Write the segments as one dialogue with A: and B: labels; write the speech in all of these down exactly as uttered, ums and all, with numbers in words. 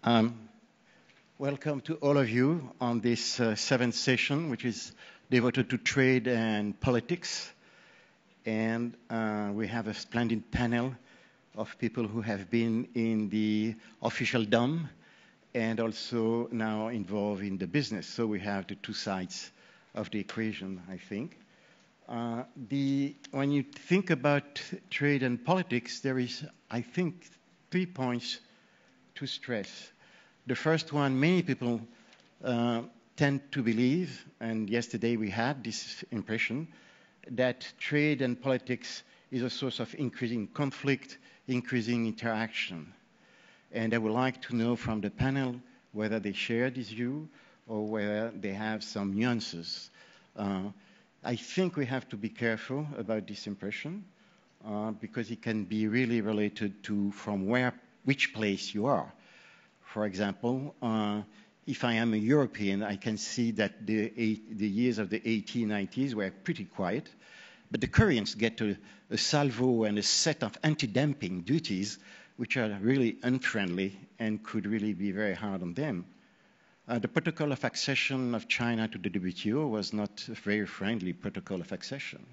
A: Um, welcome to all of you on this uh, seventh session, which is devoted to trade and politics. And uh, we have a splendid panel of people who have been in the official dome and also now involved in the business. So we have the two sides of the equation, I think. Uh, the, when you think about trade and politics, there is, I think, three points to stress. The first one, many people uh, tend to believe, and yesterday we had this impression, that trade and politics is a source of increasing conflict, increasing interaction. And I would like to know from the panel whether they share this view or whether they have some nuances. Uh, I think we have to be careful about this impression uh, because it can be really related to from where, which place you are. For example, uh, if I am a European, I can see that the, eight, the years of the eighteen nineties were pretty quiet, but the Koreans get a, a salvo and a set of anti-dumping duties which are really unfriendly and could really be very hard on them. Uh, the protocol of accession of China to the W T O was not a very friendly protocol of accession.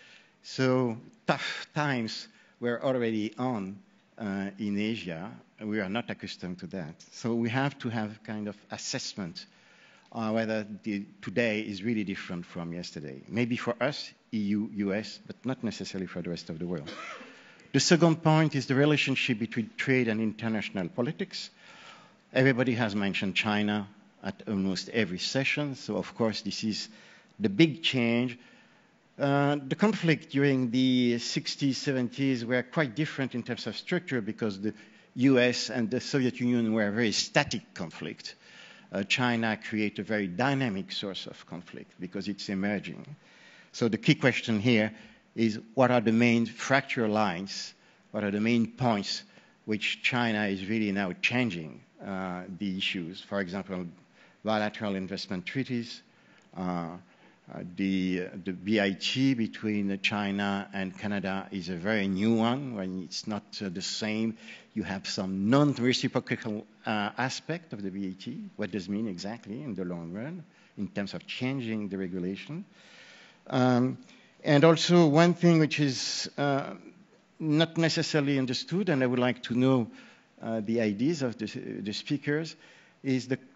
A: So tough times were already on uh, in Asia. We are not accustomed to that. So we have to have kind of assessment uh, whether the, today is really different from yesterday. Maybe for us, E U, U S, but not necessarily for the rest of the world. The second point is the relationship between trade and international politics. Everybody has mentioned China at almost every session, so of course this is the big change. Uh, the conflict during the sixties, seventies were quite different in terms of structure because the U S and the Soviet Union were a very static conflict. Uh, China created a very dynamic source of conflict because it's emerging. So the key question here is what are the main fracture lines, what are the main points which China is really now changing uh, the issues. For example, bilateral investment treaties, uh, uh, the, uh, the B I T between China and Canada is a very new one when it's not uh, the same. You have some non-reciprocal uh, aspect of the B I T. What does it mean exactly in the long run in terms of changing the regulation? Um, and also one thing which is uh, not necessarily understood, and I would like to know uh, the ideas of the, the speakers, is the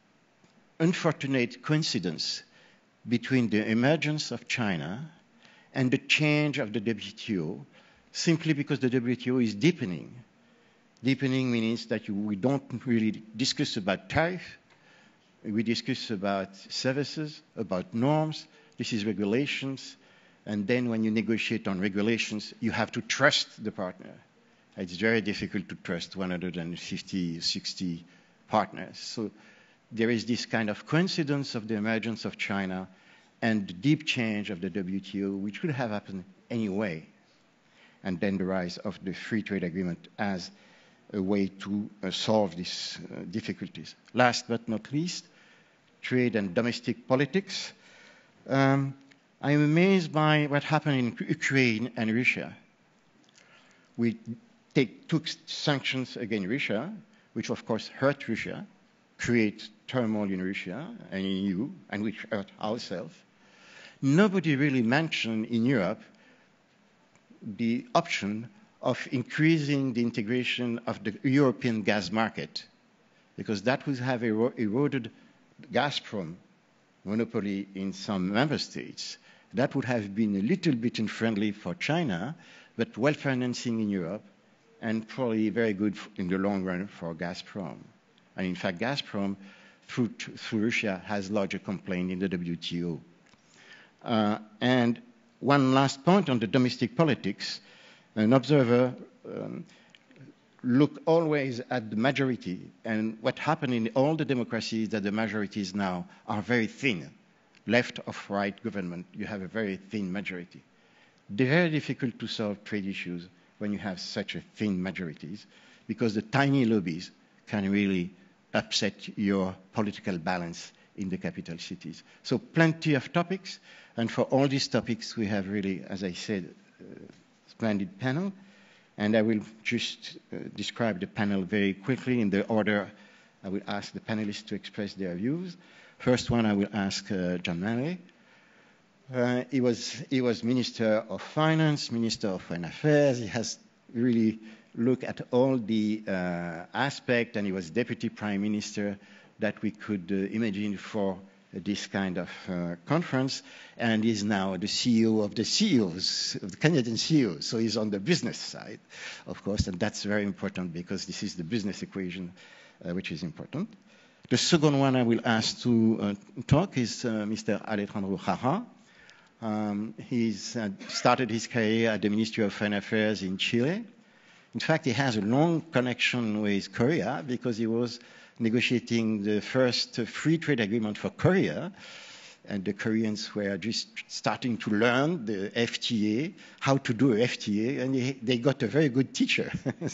A: unfortunate coincidence between the emergence of China and the change of the W T O, simply because the W T O is deepening. Deepening means that you, we don't really discuss about tariff, we discuss about services, about norms, this is regulations, and then when you negotiate on regulations, you have to trust the partner. It's very difficult to trust one hundred fifty, sixty partners. So there is this kind of coincidence of the emergence of China and the deep change of the W T O, which would have happened anyway, and then the rise of the free trade agreement as a way to uh, solve these uh, difficulties. Last but not least, trade and domestic politics. Um, I'm amazed by what happened in Ukraine and Russia. We take, took sanctions against Russia, which of course hurt Russia, create turmoil in Russia and in E U, and which hurt ourselves. Nobody really mentioned in Europe the option of increasing the integration of the European gas market, because that would have ero eroded Gazprom monopoly in some member states. That would have been a little bit unfriendly for China, but well-financing in Europe, and probably very good in the long run for Gazprom. And in fact, Gazprom, through, through Russia, has lodged a complaint in the W T O. Uh, and one last point on the domestic politics. An observer um, look always at the majority, and what happened in all the democracies is that the majorities now are very thin. Left or right government, you have a very thin majority. They're very difficult to solve trade issues when you have such a thin majorities, because the tiny lobbies can really upset your political balance in the capital cities. So plenty of topics, and for all these topics we have really, as I said, uh, splendid panel, and I will just uh, describe the panel very quickly in the order I will ask the panelists to express their views. First one, I will ask uh, John Manley. Uh, he was he was Minister of Finance, Minister of Foreign Affairs. He has really looked at all the uh, aspects, and he was Deputy Prime Minister that we could uh, imagine for this kind of uh, conference, and he's now the C E O of the C E Os, of the Canadian C E Os. So he's on the business side, of course, and that's very important because this is the business equation, uh, which is important. The second one I will ask to uh, talk is uh, Mister Alejandro Jara. Um, he's uh, started his career at the Ministry of Foreign Affairs in Chile. In fact, he has a long connection with Korea because he was negotiating the first uh, free trade agreement for Korea, and the Koreans were just starting to learn the F T A, how to do a F T A, and they, they got a very good teacher,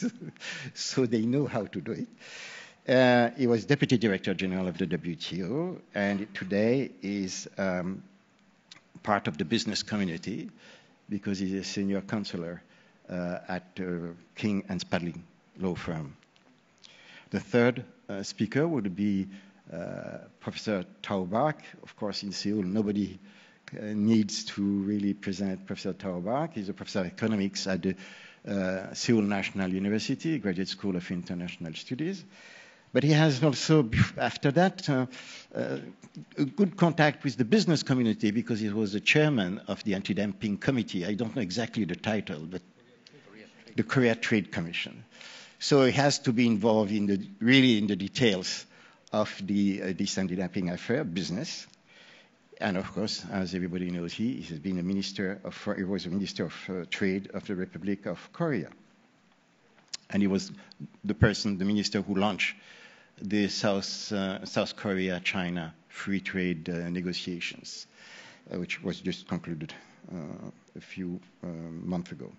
A: so they know how to do it. Uh, he was Deputy Director General of the W T O, and today is um, part of the business community because he's a senior counselor uh, at uh, King and Spadling law firm. The third uh, speaker would be uh, Professor Thao Bach. Of course, in Seoul, nobody uh, needs to really present Professor Thao Bach. He's a professor of economics at the uh, Seoul National University, Graduate School of International Studies. But he has also, after that, uh, uh, a good contact with the business community because he was the chairman of the Anti-Dumping Committee. I don't know exactly the title, but the Korea Trade Commission. So he has to be involved in the, really in the details of the, uh, this anti-dumping affair, business. And of course, as everybody knows, he, he has been a minister of, he was a minister of uh, trade of the Republic of Korea. And he was the person, the minister who launched the South, uh, South Korea-China free trade uh, negotiations, uh, which was just concluded uh, a few uh, months ago.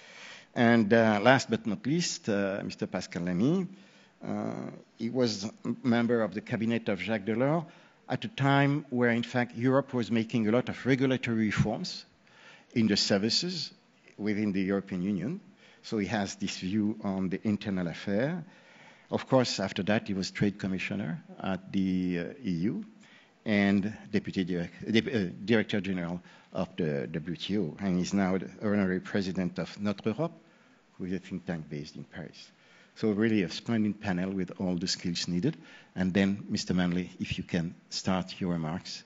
A: And uh, last but not least, uh, Mister Pascal Lamy. Uh, he was a member of the cabinet of Jacques Delors at a time where, in fact, Europe was making a lot of regulatory reforms in the services within the European Union. So he has this view on the internal affair. Of course, after that, he was Trade Commissioner at the uh, E U and Deputy Direct, uh, Director General of the W T O. And he's now the honorary president of Notre Europe, who is a think tank based in Paris. So really a splendid panel with all the skills needed. And then, Mister Manley, if you can start your remarks.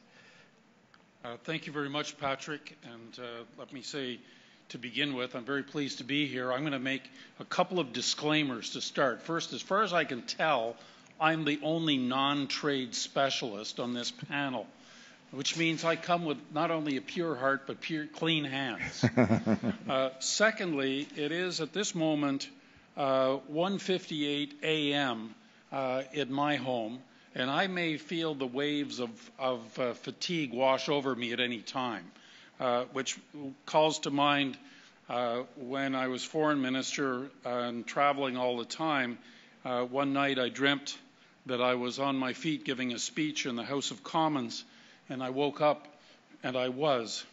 B: Uh, thank you very much, Patrick. And uh, let me say, to begin with, I'm very pleased to be here. I'm going to make a couple of disclaimers to start. First, as far as I can tell, I'm the only non-trade specialist on this panel, which means I come with not only a pure heart, but pure clean hands. uh, secondly, it is at this moment uh, one fifty-eight a m Uh, in my home, and I may feel the waves of, of uh, fatigue wash over me at any time. Uh, which calls to mind uh, when I was foreign minister and traveling all the time. Uh, one night I dreamt that I was on my feet giving a speech in the House of Commons, and I woke up and I was.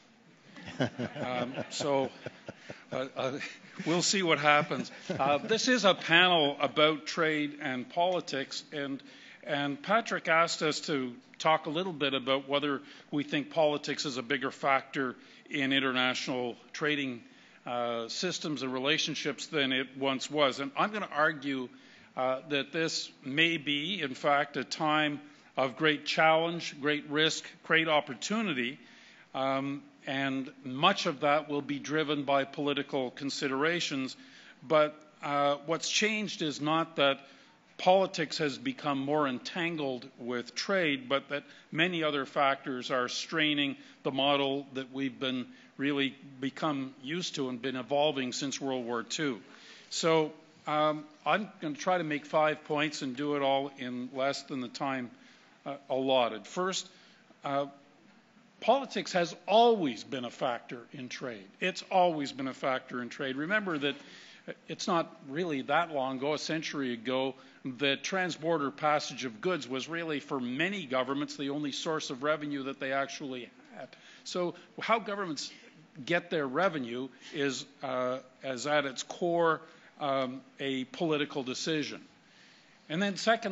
B: um, so uh, uh, we'll see what happens. Uh, this is a panel about trade and politics, and And Patrick asked us to talk a little bit about whether we think politics is a bigger factor in international trading uh, systems and relationships than it once was. And I'm going to argue uh, that this may be, in fact, a time of great challenge, great risk, great opportunity, um, and much of that will be driven by political considerations. But uh, what's changed is not that politics has become more entangled with trade, but that many other factors are straining the model that we've been really become used to and been evolving since World War Two. So um, I'm going to try to make five points and do it all in less than the time uh, allotted. First, uh, politics has always been a factor in trade. It's always been a factor in trade. Remember that it's not really that long ago, a century ago, the transborder passage of goods was really, for many governments, the only source of revenue that they actually had. So how governments get their revenue is, uh, as at its core, um, a political decision. And then secondly,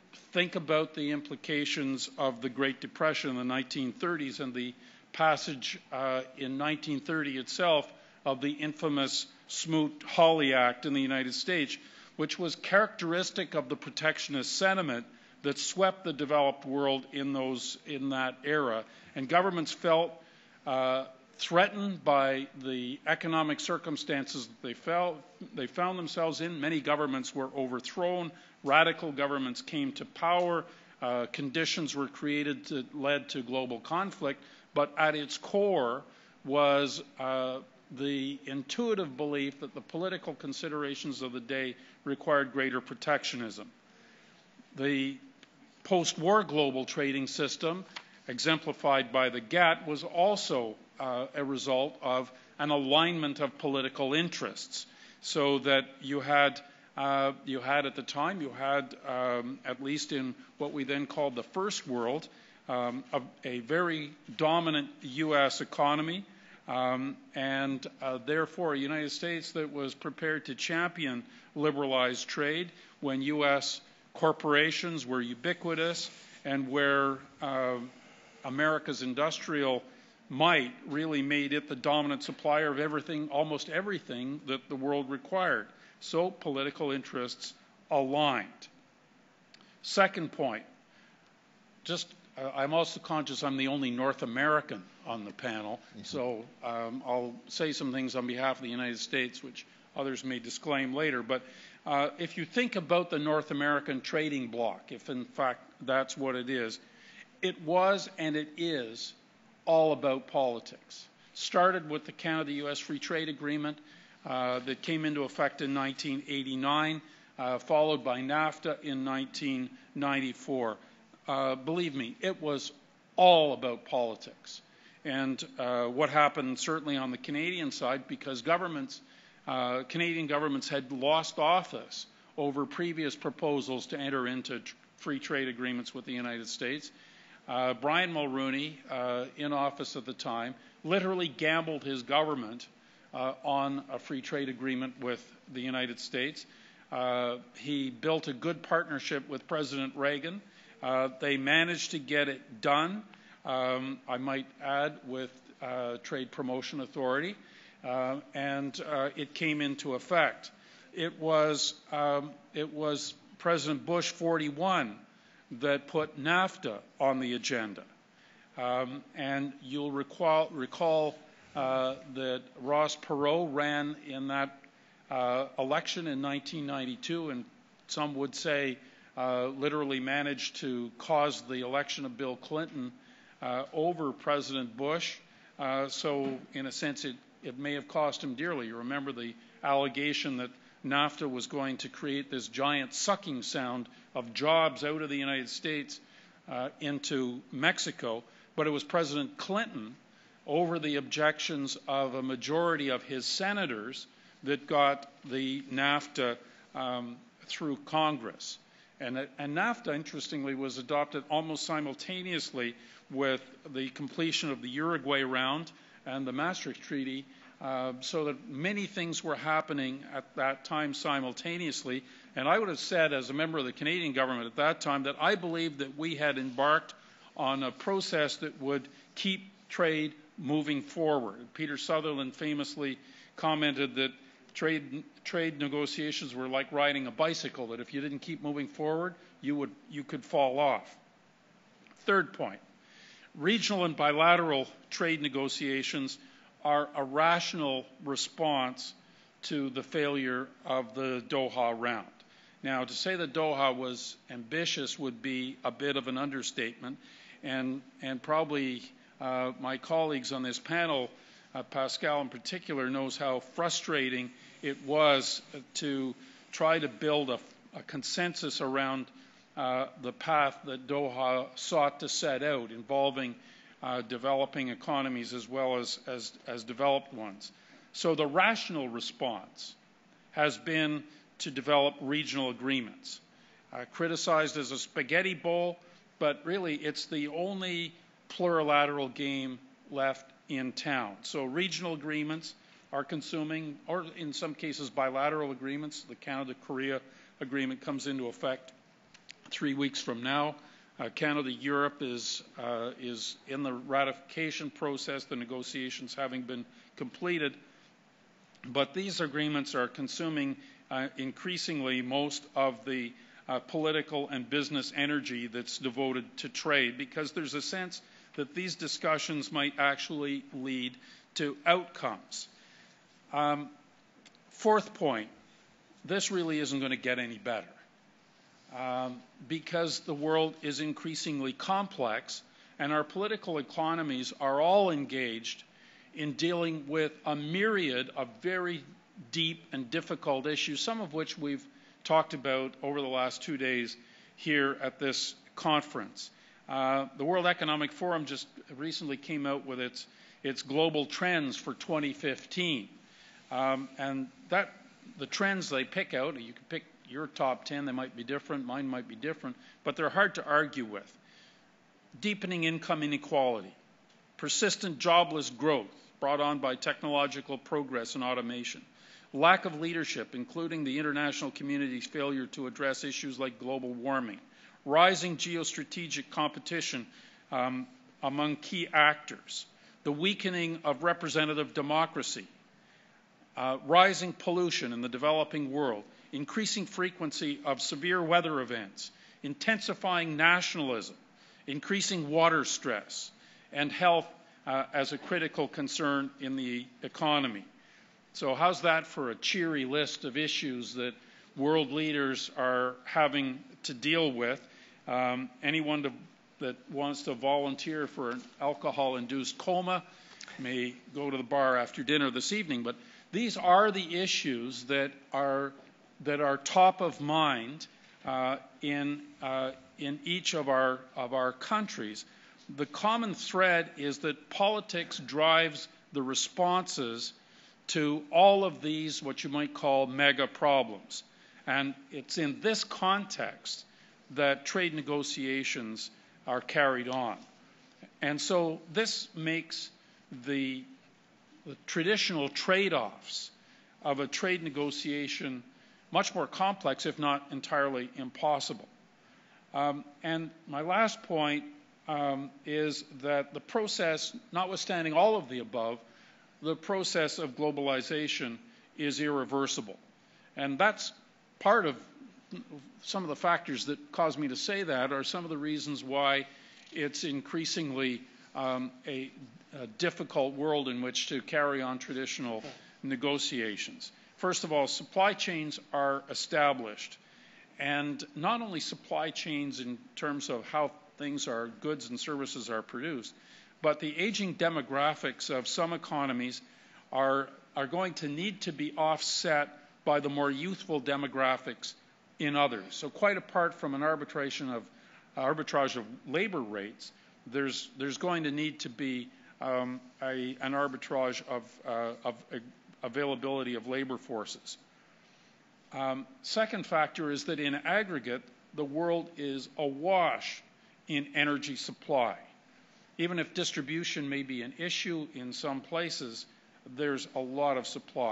B: think about the implications of the Great Depression in the nineteen thirties and the passage uh, in nineteen thirty itself of the infamous Smoot-Hawley Act in the United States, which was characteristic of the protectionist sentiment that swept the developed world in those in that era. And governments felt uh, threatened by the economic circumstances that they felt they found themselves in. Many governments were overthrown. Radical governments came to power. Uh, conditions were created that led to global conflict. But at its core was uh, the intuitive belief that the political considerations of the day required greater protectionism. The post-war global trading system, exemplified by the GATT, was also uh, a result of an alignment of political interests, so that you had uh, you had at the time you had um, at least in what we then called the First World um, a, a very dominant U S economy, um, and uh, therefore a United States that was prepared to champion liberalized trade when U S corporations were ubiquitous, and where uh, America's industrial might really made it the dominant supplier of everything, almost everything that the world required. So political interests aligned. Second point, just uh, I'm also conscious I'm the only North American on the panel, mm-hmm. so um, I'll say some things on behalf of the United States, which others may disclaim later. But uh, if you think about the North American trading bloc, if in fact that's what it is, it was and it is all about politics. Started with the Canada-U S Free Trade Agreement uh, that came into effect in nineteen eighty-nine, uh, followed by NAFTA in nineteen ninety-four. Uh, believe me, it was all about politics. And uh, what happened certainly on the Canadian side, because governments, uh, Canadian governments had lost office over previous proposals to enter into tr- free trade agreements with the United States. Uh, Brian Mulroney, uh, in office at the time, literally gambled his government uh, on a free trade agreement with the United States. Uh, he built a good partnership with President Reagan. Uh, they managed to get it done, um, I might add, with uh, Trade Promotion Authority, uh, and uh, it came into effect. It was, um, it was President Bush forty-one that put NAFTA on the agenda. Um, and you'll recall, recall uh, that Ross Perot ran in that uh, election in nineteen ninety-two, and some would say uh, literally managed to cause the election of Bill Clinton uh, over President Bush. Uh, so in a sense, it, it may have cost him dearly. You remember the allegation that NAFTA was going to create this giant sucking sound of jobs out of the United States uh, into Mexico, but it was President Clinton, over the objections of a majority of his senators, that got the NAFTA um, through Congress. And, and NAFTA, interestingly, was adopted almost simultaneously with the completion of the Uruguay round and the Maastricht Treaty, Uh, so that many things were happening at that time simultaneously. And I would have said, as a member of the Canadian government at that time, that I believed that we had embarked on a process that would keep trade moving forward. Peter Sutherland famously commented that trade, trade negotiations were like riding a bicycle, that if you didn't keep moving forward, you, would, you could fall off. Third point, regional and bilateral trade negotiations are a rational response to the failure of the Doha round. Now, to say that Doha was ambitious would be a bit of an understatement, and, and probably uh, my colleagues on this panel, uh, Pascal in particular, knows how frustrating it was to try to build a, a consensus around uh, the path that Doha sought to set out, involving Uh, developing economies as well as, as, as developed ones. So the rational response has been to develop regional agreements, uh, criticized as a spaghetti bowl, but really it's the only plurilateral game left in town. So regional agreements are consuming, or in some cases bilateral agreements. The Canada-Korea agreement comes into effect three weeks from now. Uh, Canada, Europe is, uh, is in the ratification process, the negotiations having been completed. But these agreements are consuming uh, increasingly most of the uh, political and business energy that's devoted to trade, because there's a sense that these discussions might actually lead to outcomes. Um, fourth point, this really isn't going to get any better. Um, because the world is increasingly complex and our political economies are all engaged in dealing with a myriad of very deep and difficult issues, some of which we've talked about over the last two days here at this conference. Uh, the World Economic Forum just recently came out with its, its global trends for twenty fifteen. Um, and that, the trends they pick out, you can pick your top ten, they might be different, mine might be different, but they're hard to argue with. Deepening income inequality, persistent jobless growth brought on by technological progress and automation, lack of leadership, including the international community's failure to address issues like global warming, rising geostrategic competition um, among key actors, the weakening of representative democracy, uh, rising pollution in the developing world, increasing frequency of severe weather events, intensifying nationalism, increasing water stress, and health uh, as a critical concern in the economy. So how's that for a cheery list of issues that world leaders are having to deal with? Um, anyone to, that wants to volunteer for an alcohol-induced coma may go to the bar after dinner this evening. But these are the issues that are that are top of mind uh, in uh, in each of our of our countries. The common thread is that politics drives the responses to all of these, what you might call mega problems. And it's in this context that trade negotiations are carried on. And so this makes the, the traditional trade-offs of a trade negotiation much more complex, if not entirely impossible. Um, and my last point um, is that the process, notwithstanding all of the above, the process of globalization is irreversible. And that's part of some of the factors that cause me to say that are some of the reasons why it's increasingly um, a, a difficult world in which to carry on traditional negotiations. First of all, supply chains are established. And not only supply chains in terms of how things are, goods and services are produced, but the aging demographics of some economies are, are going to need to be offset by the more youthful demographics in others. So quite apart from an arbitration of, arbitrage of labor rates, there's, there's going to need to be um, a, an arbitrage of, uh, of uh, availability of labor forces. Um, second factor is that in aggregate, the world is awash in energy supply. Even if distribution may be an issue in some places, there's a lot of supply.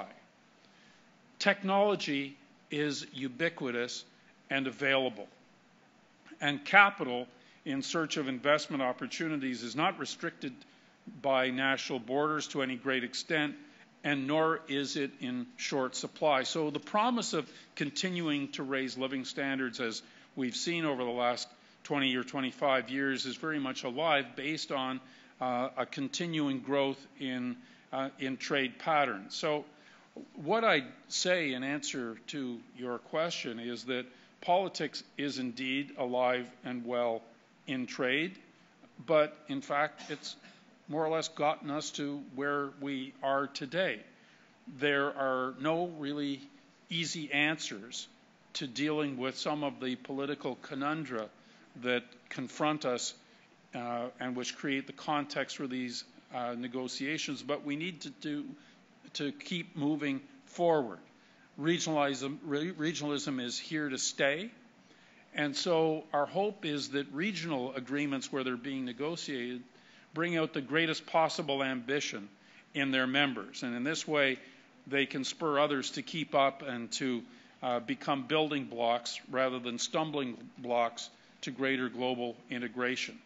B: Technology is ubiquitous and available. And capital in search of investment opportunities is not restricted by national borders to any great extent, and nor is it in short supply. So the promise of continuing to raise living standards, as we've seen over the last twenty or twenty-five years, is very much alive based on uh, a continuing growth in, uh, in trade patterns. So what I say in answer to your question is that politics is indeed alive and well in trade, but in fact it's more or less gotten us to where we are today. There are no really easy answers to dealing with some of the political conundra that confront us uh, and which create the context for these uh, negotiations, but we need to do to keep moving forward. Regionalism, re regionalism is here to stay, and so our hope is that regional agreements where they're being negotiated bring out the greatest possible ambition in their members, and in this way they can spur others to keep up and to uh, become building blocks rather than stumbling blocks to greater global integration.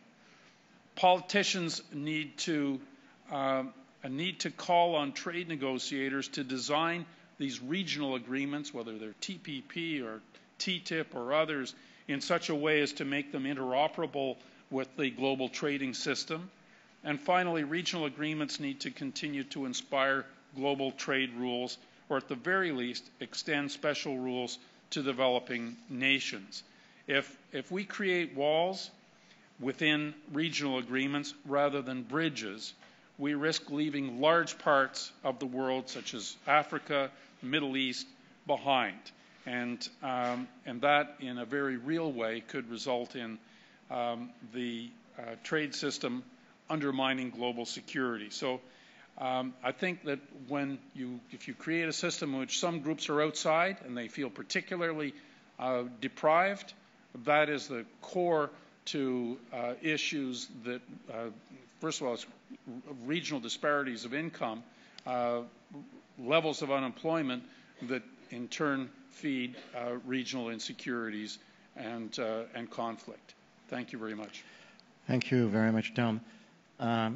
B: Politicians need to, uh, need to call on trade negotiators to design these regional agreements, whether they're T P P or T T I P or others, in such a way as to make them interoperable with the global trading system. And finally, regional agreements need to continue to inspire global trade rules, or at the very least, extend special rules to developing nations. If, if we create walls within regional agreements rather than bridges, we risk leaving large parts of the world, such as Africa, the Middle East, behind. And, um, and that, in a very real way, could result in um, the uh, trade system undermining global security. So um, I think that when you, if you create a system in which some groups are outside and they feel particularly uh, deprived, that is the core to uh, issues that, uh, first of all, it's regional disparities of income, uh, levels of unemployment that in turn feed uh, regional insecurities and, uh, and conflict. Thank you very much.
A: Thank you very much, Tom. Um,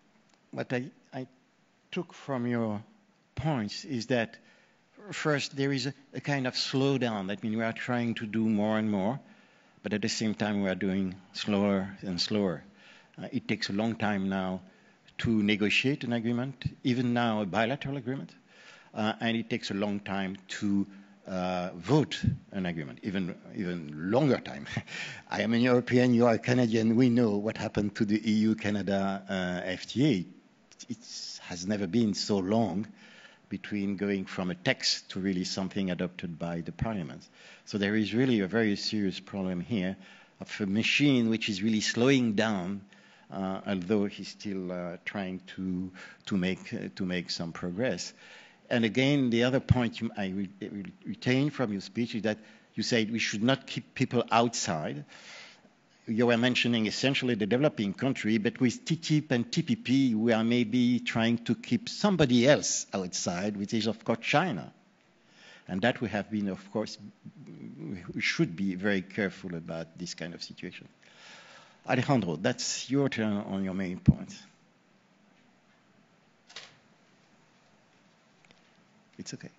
A: what I, I took from your points is that, first, there is a, a kind of slowdown. That means we are trying to do more and more, but at the same time we are doing slower and slower. Uh, it takes a long time now to negotiate an agreement, even now a bilateral agreement, uh, and it takes a long time to uh, vote an agreement, even even longer time. I am an European, you are a Canadian, we know what happened to the E U-Canada uh, F T A. It has never been so long between going from a text to really something adopted by the parliament. So there is really a very serious problem here of a machine which is really slowing down, uh, although he's still uh, trying to to make uh, to make some progress. And again, the other point you, I re retain from your speech is that you said we should not keep people outside. You were mentioning essentially the developing country, but with T T I P and T P P, we are maybe trying to keep somebody else outside, which is, of course, China. And that we have been, of course, we should be very careful about this kind of situation. Alejandro, that's your turn on your main point. It's okay.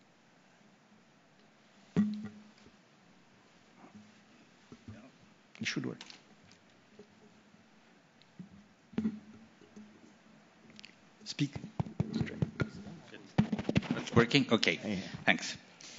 A: It should work. Speak.
C: It's working? Okay, yeah. Thanks.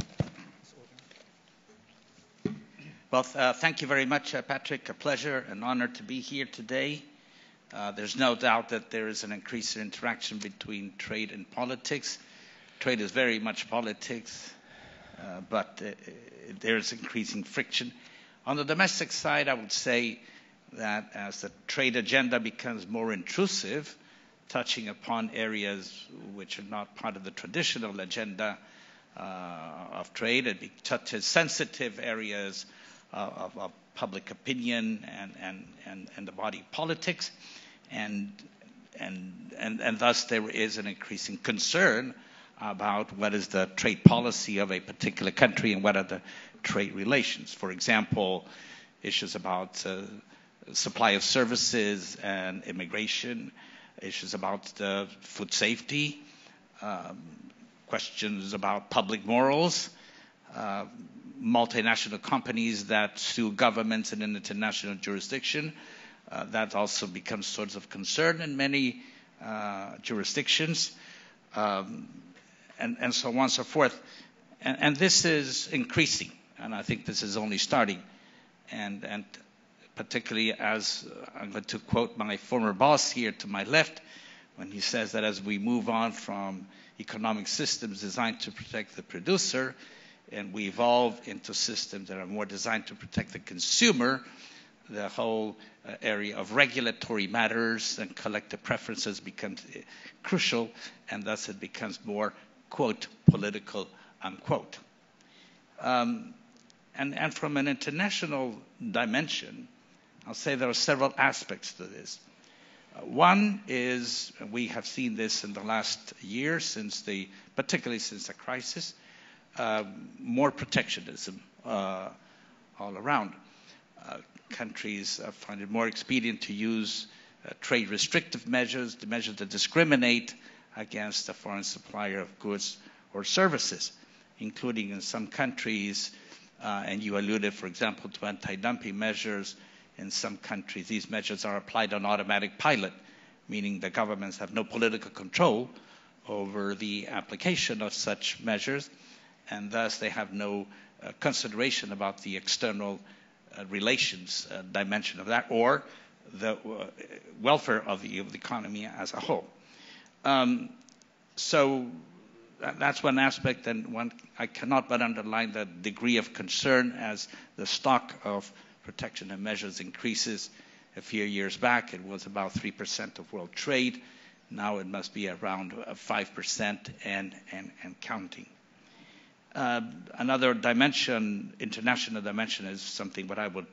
C: Well, uh, thank you very much, uh, Patrick. A pleasure, an honor to be here today. Uh, there's no doubt that there is an increased interaction between trade and politics. Trade is very much politics, uh, but uh, there is increasing friction. On the domestic side, I would say that as the trade agenda becomes more intrusive, touching upon areas which are not part of the traditional agenda uh, of trade, it touches sensitive areas of, of, of public opinion and, and, and, and the body politics, and, and, and, and thus there is an increasing concern about what is the trade policy of a particular country and what are the trade relations. For example, issues about uh, supply of services and immigration, issues about uh, food safety, um, questions about public morals, uh, multinational companies that sue governments in an international jurisdiction. Uh, that also becomes source of concern in many uh, jurisdictions. Um, And, and so on and so forth. And, and this is increasing, and I think this is only starting. And, and particularly as uh, I'm going to quote my former boss here to my left, when he says that as we move on from economic systems designed to protect the producer, and we evolve into systems that are more designed to protect the consumer, the whole uh, area of regulatory matters and collective preferences becomes uh, crucial, and thus it becomes more, quote, political, unquote. Um, and, and from an international dimension, I'll say there are several aspects to this. Uh, one is, we have seen this in the last year, since the, particularly since the crisis, uh, more protectionism uh, all around. Uh, countries uh, find it more expedient to use uh, trade restrictive measures, the measures that discriminate against a foreign supplier of goods or services, including in some countries, uh, and you alluded, for example, to anti-dumping measures. In some countries, these measures are applied on automatic pilot, meaning the governments have no political control over the application of such measures, and thus they have no uh, consideration about the external uh, relations uh, dimension of that, or the uh, welfare of the, of the economy as a whole. Um, so that, that's one aspect, and one I cannot but underline the degree of concern as the stock of protection and measures increases. A few years back, it was about three percent of world trade. Now it must be around five percent and, and, and counting. Uh, another dimension, international dimension, is something what I would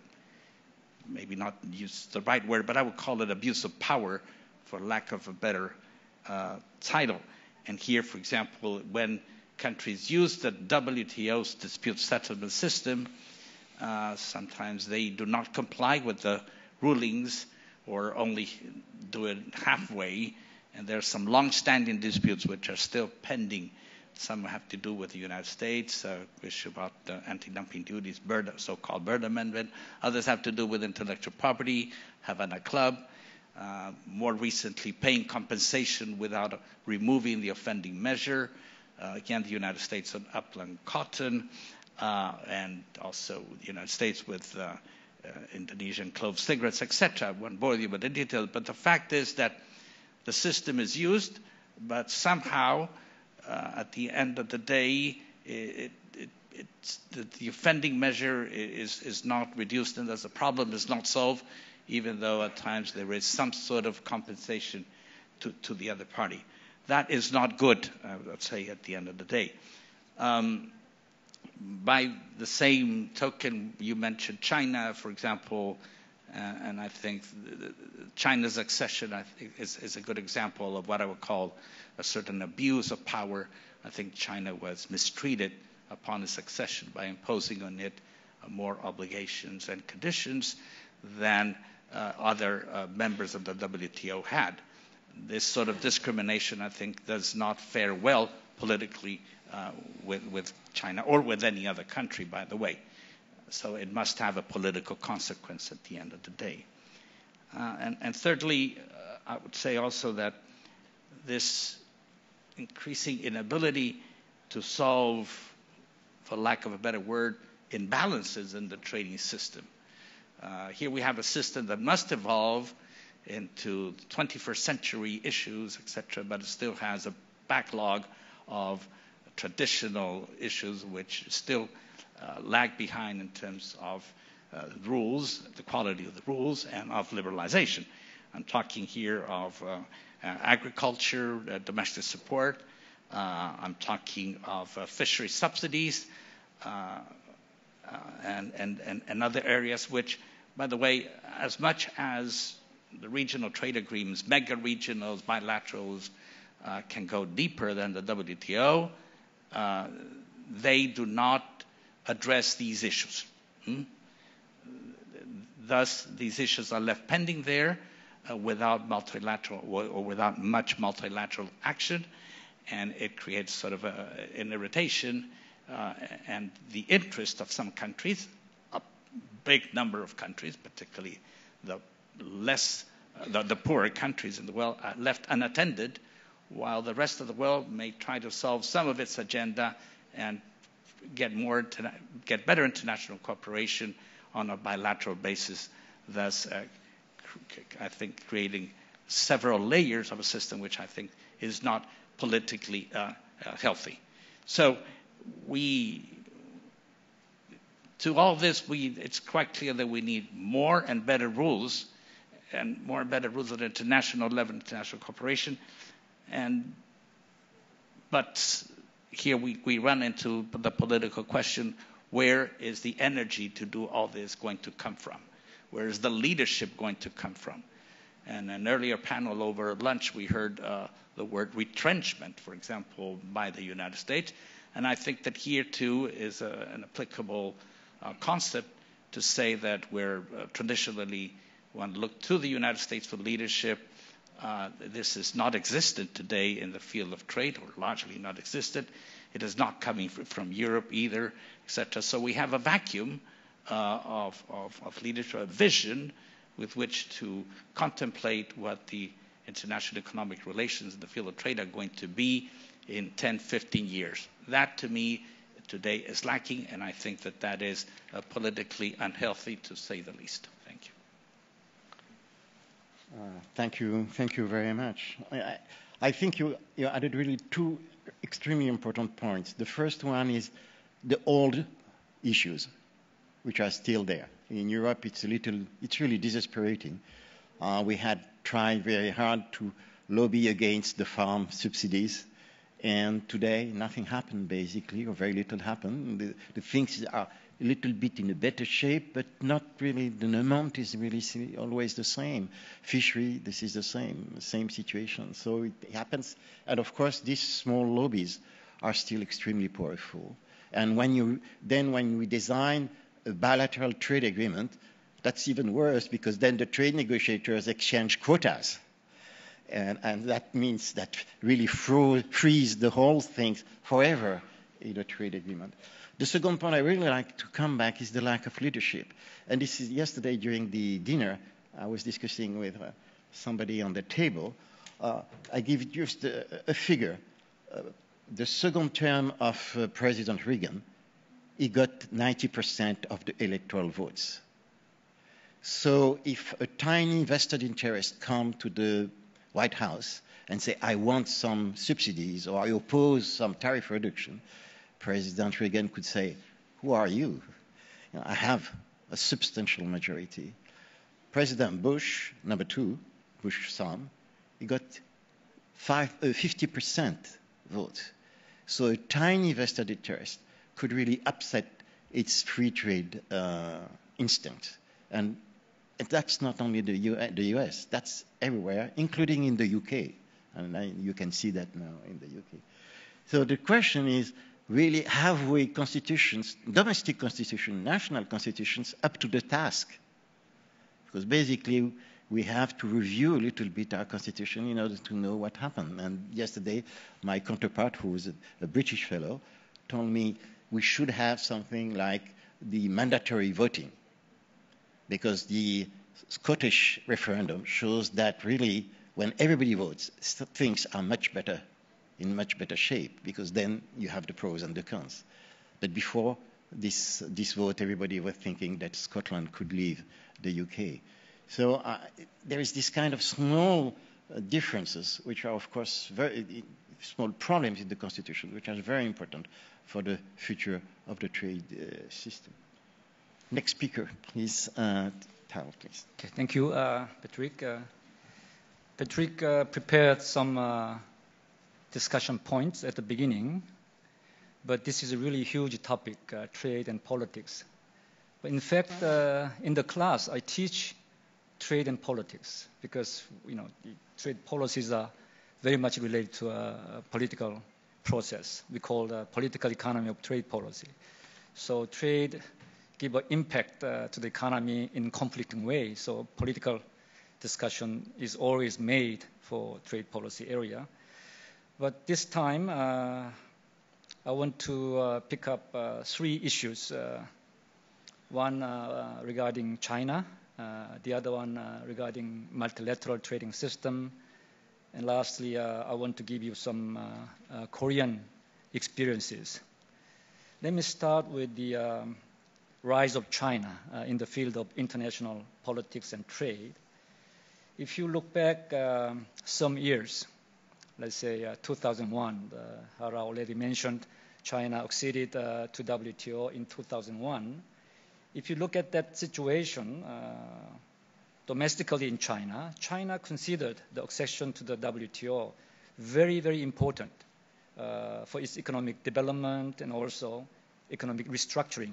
C: maybe not use the right word, but I would call it abuse of power, for lack of a better uh, title. And here, for example, when countries use the W T O's dispute settlement system, uh, sometimes they do not comply with the rulings or only do it halfway. And there are some long-standing disputes which are still pending. Some have to do with the United States, uh, issue about uh, anti-dumping duties, Byrd, so-called Byrd Amendment. Others have to do with intellectual property, Havana Club. Uh, more recently, paying compensation without removing the offending measure. Uh, again, the United States on upland cotton, uh, and also the United States with uh, uh, Indonesian clove cigarettes, et cetera. I won't bore you with the details, but the fact is that the system is used, but somehow, uh, at the end of the day, it, it, it's, the, the offending measure is, is not reduced, and thus the problem is not solved, even though at times there is some sort of compensation to, to the other party. That is not good, I would say, at the end of the day. Um, by the same token, you mentioned China, for example, uh, and I think China's accession I think is, is a good example of what I would call a certain abuse of power. I think China was mistreated upon its accession by imposing on it uh, more obligations and conditions than uh, other uh, members of the W T O had. This sort of discrimination, I think, does not fare well politically uh, with, with China or with any other country, by the way. So it must have a political consequence at the end of the day. Uh, and, and thirdly, uh, I would say also that this increasing inability to solve, for lack of a better word, imbalances in the trading system. Uh, here we have a system that must evolve into twenty-first century issues, et cetera, but it still has a backlog of traditional issues which still uh, lag behind in terms of uh, rules, the quality of the rules, and of liberalization. I'm talking here of uh, uh, agriculture, uh, domestic support. Uh, I'm talking of uh, fishery subsidies uh, uh, and, and, and, and other areas which, by the way, as much as the regional trade agreements, mega regionals, bilaterals, uh, can go deeper than the W T O. Uh, they do not address these issues. Hmm? Thus, these issues are left pending there uh, without multilateral or, or without much multilateral action, and it creates sort of a, an irritation uh, and the interest of some countries, a big number of countries, particularly the less, uh, the, the poorer countries in the world, are left unattended, while the rest of the world may try to solve some of its agenda and get more, get better international cooperation on a bilateral basis, thus, uh, I think, creating several layers of a system which I think is not politically uh, uh, healthy. So we, to all this, we, it's quite clear that we need more and better rules, and more and better rules at international level, international cooperation. And, but here we, we run into the political question, where is the energy to do all this going to come from? Where is the leadership going to come from? And an earlier panel over lunch, we heard uh, the word retrenchment, for example, by the United States. And I think that here, too, is a, an applicable uh, concept to say that where uh, traditionally one looked to the United States for leadership, uh, this is not existent today in the field of trade, or largely not existent. It is not coming from Europe either, et cetera. So we have a vacuum uh, of, of, of leadership, a vision with which to contemplate what the international economic relations in the field of trade are going to be in ten, fifteen years. That, to me, today is lacking, and I think that that is uh, politically unhealthy, to say the least. Thank you.
A: Uh, thank you. Thank you very much. I, I think you, you added really two extremely important points. The first one is the old issues, which are still there. In Europe, it's a little, it's really exasperating. Uh, we had tried very hard to lobby against the farm subsidies, and today nothing happened, basically, or very little happened. The, the things are a little bit in a better shape, but not really, the amount is really always the same. Fishery, this is the same, same situation. So it happens, and of course, these small lobbies are still extremely powerful. And when you, then when we design a bilateral trade agreement, that's even worse, because then the trade negotiators exchange quotas. And, and that means that really fro- freeze the whole thing forever in a trade agreement. The second point I really like to come back is the lack of leadership. And this is yesterday during the dinner, I was discussing with uh, somebody on the table. Uh, I give just a, a figure. Uh, the second term of uh, President Reagan, he got ninety percent of the electoral votes. So if a tiny vested interest come to the White House and say, I want some subsidies or I oppose some tariff reduction, President Reagan could say, who are you? You know, I have a substantial majority. President Bush, number two, Bush son, he got five, uh, fifty percent votes. So a tiny vested interest could really upset its free trade uh, instinct. And that's not only the, U the U S, that's everywhere, including in the U K. And I, you can see that now in the U K. So the question is, really, have we constitutions, domestic constitutions, national constitutions, up to the task? Because basically, we have to review a little bit our constitution in order to know what happened. And yesterday, my counterpart, who was a, a British fellow, told me we should have something like the mandatory voting, because the Scottish referendum shows that really when everybody votes, things are much better, in much better shape, because then you have the pros and the cons. But before this, this vote, everybody was thinking that Scotland could leave the U K. So uh, there is this kind of small uh, differences, which are, of course, very small problems in the Constitution, which are very important for the future of the trade uh, system. Next speaker, please. Uh, Tal, please.
D: Okay, thank you, uh, Patrick. Uh, Patrick uh, prepared some uh, discussion points at the beginning, but this is a really huge topic, uh, trade and politics. But in fact, uh, in the class, I teach trade and politics because, you know, the trade policies are very much related to a, a political process. We call the political economy of trade policy. So trade give an impact uh, to the economy in conflicting ways. So political discussion is always made for trade policy area. But this time, uh, I want to uh, pick up uh, three issues. Uh, one uh, regarding China, uh, the other one uh, regarding multilateral trading system, and lastly, uh, I want to give you some uh, uh, Korean experiences. Let me start with the um, rise of China uh, in the field of international politics and trade. If you look back uh, some years, let's say uh, two thousand one, uh, Hara already mentioned China acceded uh, to W T O in two thousand one. If you look at that situation uh, domestically in China, China considered the accession to the W T O very, very important uh, for its economic development and also economic restructuring.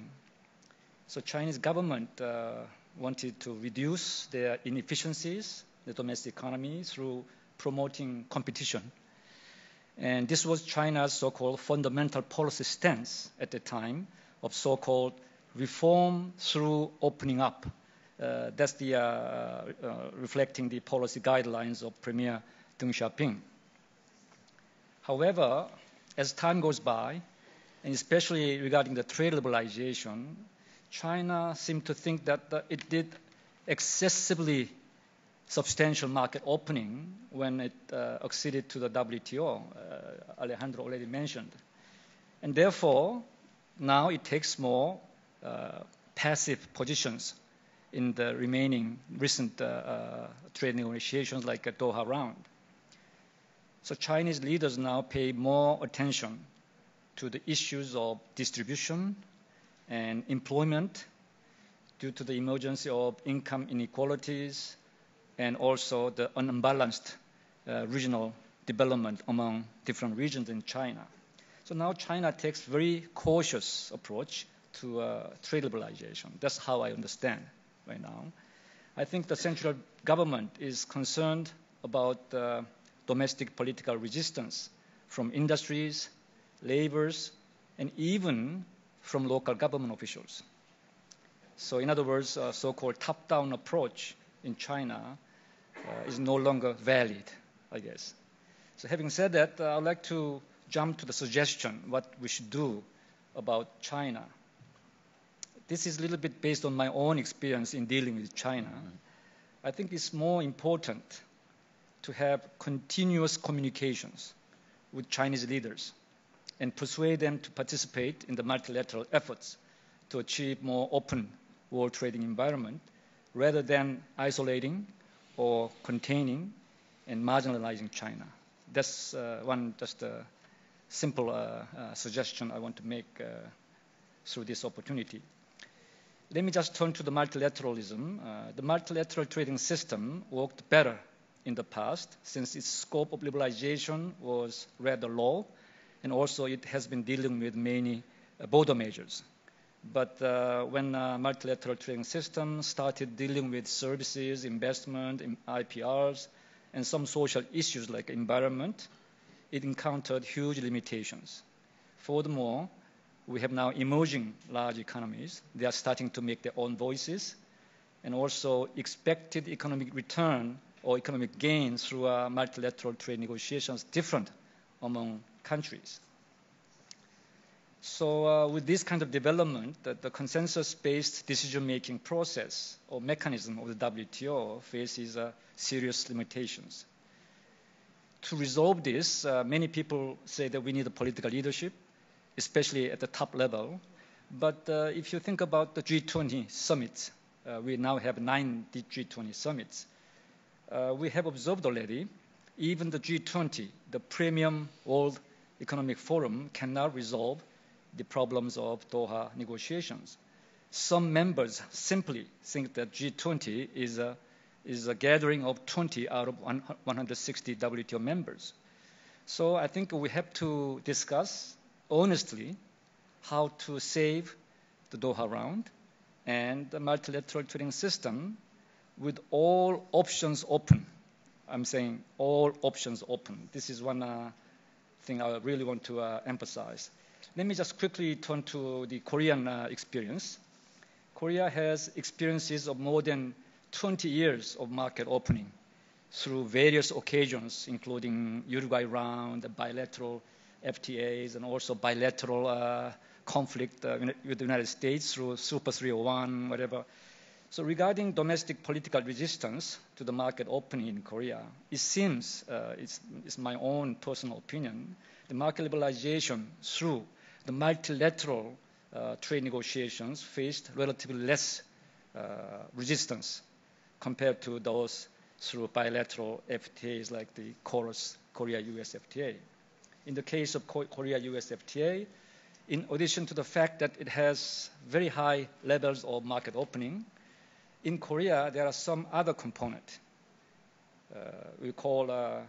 D: So Chinese government uh, wanted to reduce their inefficiencies, the domestic economy, through promoting competition. And this was China's so-called fundamental policy stance at the time of so-called reform through opening up. Uh, that's the uh, uh, reflecting the policy guidelines of Premier Deng Xiaoping. However, as time goes by, and especially regarding the trade liberalization, China seemed to think that uh, it did excessively substantial market opening when it uh, acceded to the W T O, uh, Alejandro already mentioned. And therefore, now it takes more uh, passive positions in the remaining recent uh, uh, trade negotiations like a Doha round. So Chinese leaders now pay more attention to the issues of distribution and employment due to the emergence of income inequalities and also the unbalanced uh, regional development among different regions in China. So now China takes very cautious approach to uh, trade liberalization. That's how I understand right now. I think the central government is concerned about uh, domestic political resistance from industries, laborers, and even from local government officials. So in other words, a so-called top-down approach in China uh, is no longer valid, I guess. So having said that, uh, I'd like to jump to the suggestion what we should do about China. This is a little bit based on my own experience in dealing with China. Mm-hmm. I think it's more important to have continuous communications with Chinese leaders and persuade them to participate in the multilateral efforts to achieve more open world trading environment rather than isolating or containing and marginalizing China. That's uh, one just a simple uh, uh, suggestion I want to make uh, through this opportunity. Let me just turn to the multilateralism. Uh, the multilateral trading system worked better in the past since its scope of liberalization was rather low, and also it has been dealing with many uh, border measures. But uh, when uh, multilateral trading system started dealing with services, investment, I P Rs, and some social issues like environment, it encountered huge limitations. Furthermore, we have now emerging large economies. They are starting to make their own voices, and also expected economic return or economic gain through uh, multilateral trade negotiations different among countries. So uh, with this kind of development, the, the consensus-based decision-making process or mechanism of the W T O faces uh, serious limitations. To resolve this, uh, many people say that we need a political leadership, especially at the top level. But uh, if you think about the G twenty summits, uh, we now have nine G twenty summits. Uh, we have observed already, even the G twenty, the premium World Economic Forum, cannot resolve the problems of Doha negotiations. Some members simply think that G twenty is a, is a gathering of twenty out of one hundred sixty W T O members. So I think we have to discuss honestly how to save the Doha round and the multilateral trading system with all options open. I'm saying all options open. This is one uh, thing I really want to uh, emphasize. Let me just quickly turn to the Korean uh, experience. Korea has experiences of more than twenty years of market opening through various occasions, including Uruguay round, bilateral F T As, and also bilateral uh, conflict uh, with the United States through Super three oh one, whatever. So regarding domestic political resistance to the market opening in Korea, it seems, uh, it's, it's my own personal opinion, the market liberalization through the multilateral uh, trade negotiations faced relatively less uh, resistance compared to those through bilateral F T As like the Korea-U S F T A. In the case of Korea-U S F T A, in addition to the fact that it has very high levels of market opening, in Korea there are some other components. Uh, we call uh,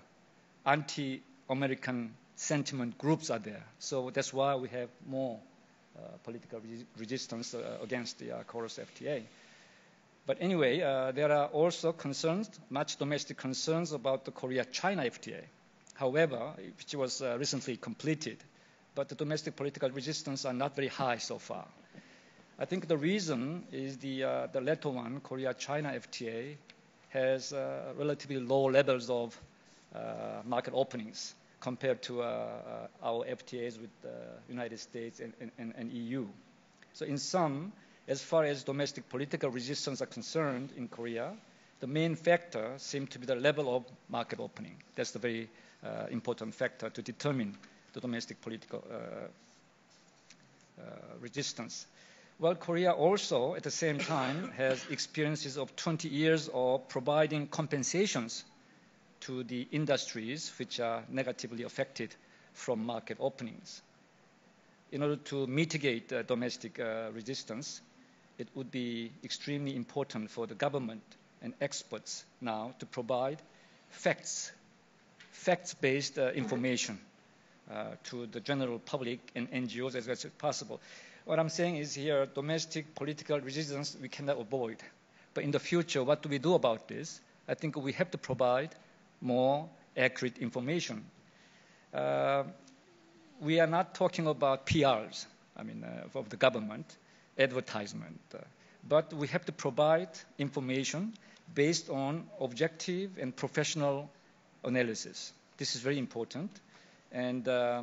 D: anti-American sentiment groups are there. So that's why we have more uh, political re resistance uh, against the uh, Korea F T A. But anyway, uh, there are also concerns, much domestic concerns about the Korea-China F T A. however, which was uh, recently completed, but the domestic political resistance are not very high so far. I think the reason is the, uh, the latter one, Korea-China F T A, has uh, relatively low levels of uh, market openings compared to uh, uh, our F T As with the United States and, and, and E U. So in sum, as far as domestic political resistance are concerned in Korea, the main factor seems to be the level of market opening. That's the very uh, important factor to determine the domestic political uh, uh, resistance. Well, Korea also, at the same time, has experiences of twenty years of providing compensations to the industries which are negatively affected from market openings. In order to mitigate uh, domestic uh, resistance, it would be extremely important for the government and experts now to provide facts, facts-based uh, information uh, to the general public and N G Os as much as possible. What I'm saying is here, domestic political resistance we cannot avoid. But in the future, what do we do about this? I think we have to provide more accurate information. Uh, we are not talking about P Rs, I mean, uh, of the government, advertisement, uh, but we have to provide information based on objective and professional analysis. This is very important. And uh,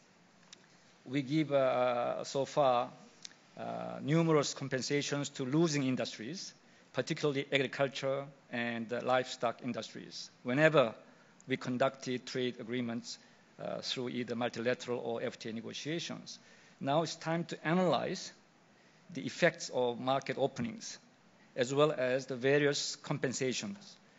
D: we give, uh, so far, uh, numerous compensations to losing industries, particularly agriculture and uh, livestock industries. Whenever we conducted trade agreements uh, through either multilateral or F T A negotiations. Now it's time to analyze the effects of market openings, as well as the various compensations.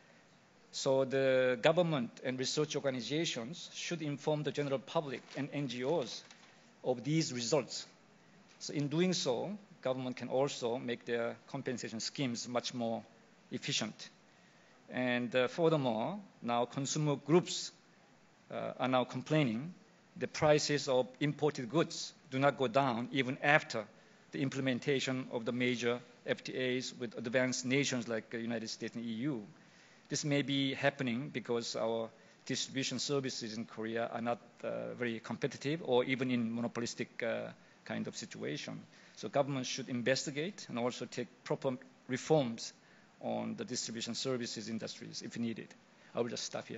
D: So the government and research organizations should inform the general public and N G Os of these results. So in doing so, government can also make their compensation schemes much more efficient. And uh, furthermore, now consumer groups uh, are now complaining the prices of imported goods do not go down even after the implementation of the major F T As with advanced nations like the United States and E U. This may be happening because our distribution services in Korea are not uh, very competitive or even in monopolistic uh, kind of situation. So government should investigate and also take proper reforms on the distribution services industries if needed. I will just stop here.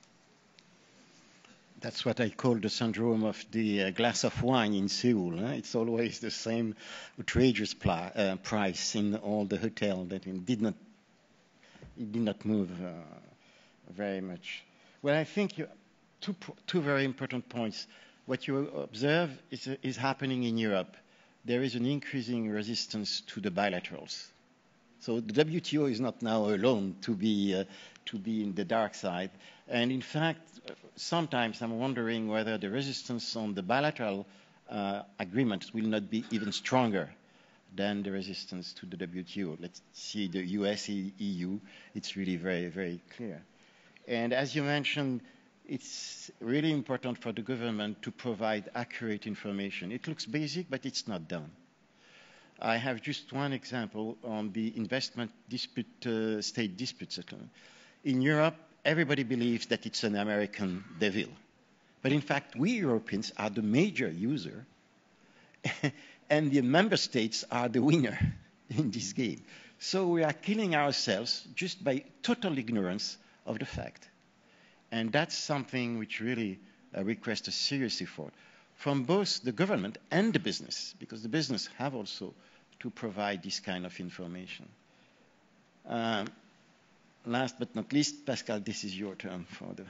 A: That's what I call the syndrome of the uh, glass of wine in Seoul. Huh? It's always the same outrageous pl- uh, price in all the hotel that it did not, it did not move uh, very much. Well, I think you, two, two very important points. What you observe is, uh, is happening in Europe. There is an increasing resistance to the bilaterals. So the W T O is not now alone to be uh, to be in the dark side. And in fact, sometimes I'm wondering whether the resistance on the bilateral uh, agreements will not be even stronger than the resistance to the W T O. Let's see the U S, E U. It's really very, very clear. And as you mentioned, it's really important for the government to provide accurate information. It looks basic, but it's not done. I have just one example on the investment dispute, uh, state dispute settlement. In Europe, everybody believes that it's an American devil. But in fact, we Europeans are the major user, and the member states are the winner in this game. So we are killing ourselves just by total ignorance of the fact. And that's something which really uh, requires a serious effort from both the government and the business, because the business have also to provide this kind of information. Um, last but not least, Pascal, this is your turn for the...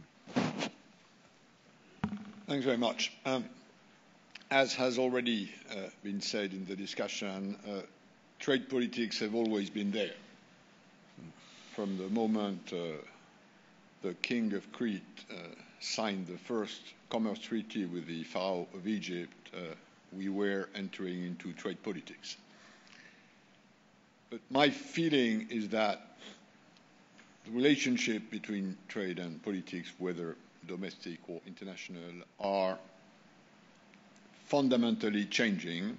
E: Thanks very much. Um, as has already uh, been said in the discussion, uh, trade politics have always been there. From the moment uh, the king of Crete uh, signed the first commerce treaty with the Pharaoh of Egypt, uh, we were entering into trade politics. But my feeling is that the relationship between trade and politics, whether domestic or international, are fundamentally changing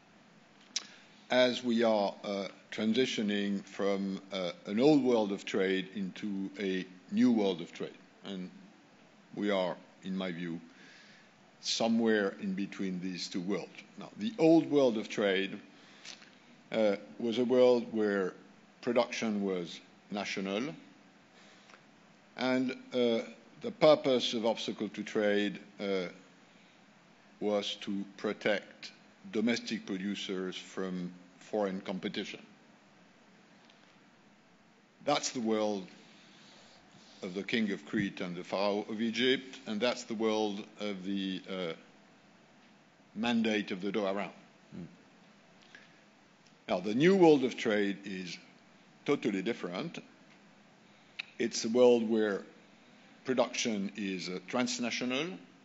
E: as we are uh, transitioning from uh, an old world of trade into a new world of trade. And We are, in my view, somewhere in between these two worlds. Now, the old world of trade uh, was a world where production was national, and uh, the purpose of obstacle to trade uh, was to protect domestic producers from foreign competition. That's the world of the king of Crete and the pharaoh of Egypt, and that's the world of the uh, mandate of the Doha Round. Mm. Now, the new world of trade is totally different. It's a world where production is uh, transnational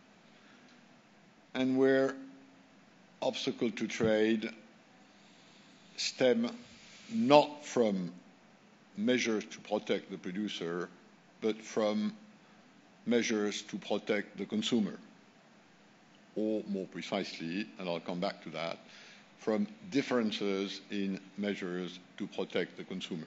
E: and where obstacles to trade stem not from measures to protect the producer, but from measures to protect the consumer, or more precisely, and I'll come back to that, from differences in measures to protect the consumer.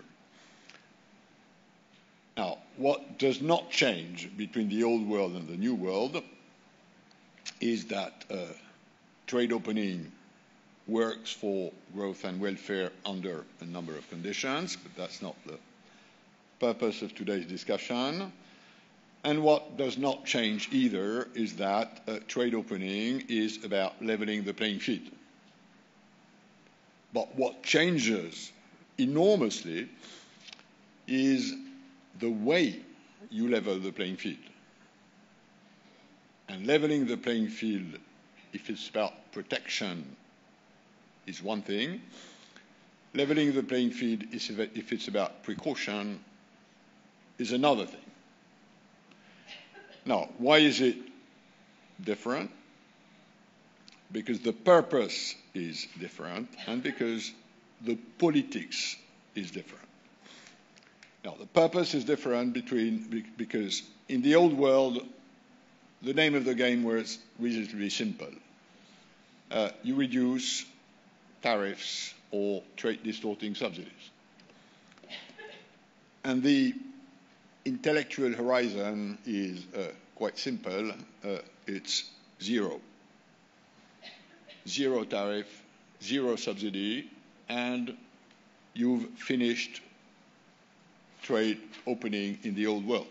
E: Now, what does not change between the old world and the new world is that uh, trade opening works for growth and welfare under a number of conditions, but that's not the purpose of today's discussion. And what does not change either is that uh, trade opening is about leveling the playing field. But what changes enormously is the way you level the playing field. And leveling the playing field, if it's about protection, is one thing. Leveling the playing field, is if it's about precaution, is another thing. Now, why is it different? Because the purpose is different and because the politics is different. Now, the purpose is different between, because in the old world, the name of the game was reasonably simple. Uh, you reduce tariffs or trade distorting subsidies. And the intellectual horizon is uh, quite simple. Uh, it's zero. Zero tariff, zero subsidy, and you've finished trade opening in the old world.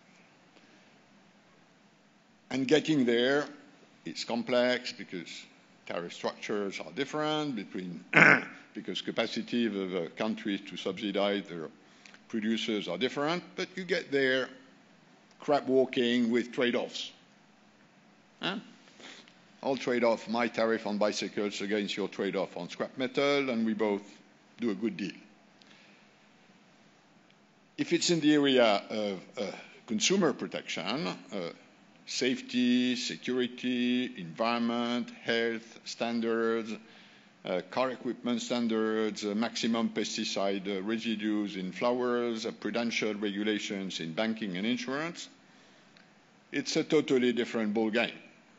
E: And getting there, it's complex because tariff structures are different between because capacity of uh, countries to subsidize their producers are different, but you get there crab walking with trade-offs. Huh? I'll trade off my tariff on bicycles against your trade-off on scrap metal, and we both do a good deal. If it's in the area of uh, consumer protection, uh, safety, security, environment, health standards, uh, car equipment standards, uh, maximum pesticide uh, residues in flowers, uh, prudential regulations in banking and insurance, it's a totally different ballgame.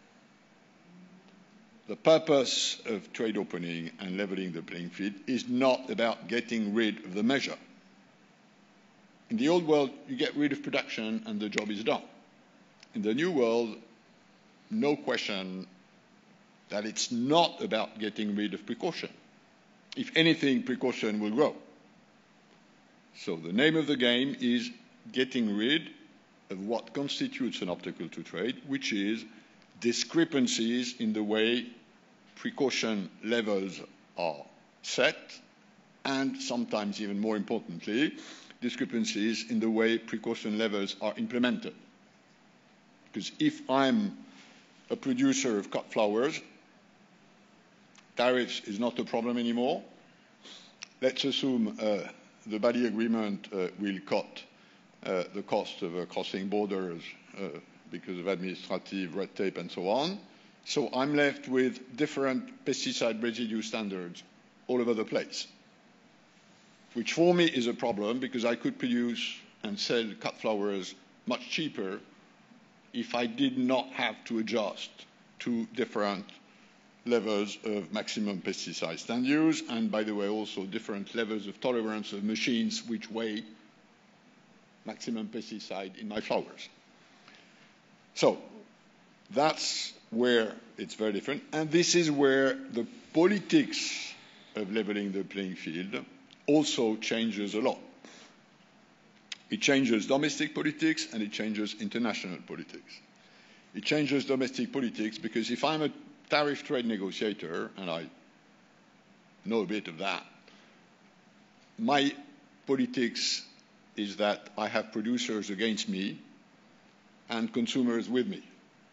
E: The purpose of trade opening and leveling the playing field is not about getting rid of the measure. In the old world, you get rid of production and the job is done. In the new world, no question that it's not about getting rid of precaution. If anything, precaution will grow. So the name of the game is getting rid of what constitutes an obstacle to trade, which is discrepancies in the way precaution levels are set, and sometimes even more importantly, discrepancies in the way precaution levels are implemented. Because if I'm a producer of cut flowers, tariffs is not a problem anymore. Let's assume uh, the Bali Agreement uh, will cut uh, the cost of uh, crossing borders uh, because of administrative red tape and so on. So I'm left with different pesticide residue standards all over the place, which for me is a problem because I could produce and sell cut flowers much cheaper if I did not have to adjust to different levels of maximum pesticide stand use, and by the way, also different levels of tolerance of machines which weigh maximum pesticide in my flowers. So that's where it's very different. And this is where the politics of leveling the playing field also changes a lot. It changes domestic politics and it changes international politics. It changes domestic politics because if I'm a tariff trade negotiator, and I know a bit of that, my politics is that I have producers against me and consumers with me.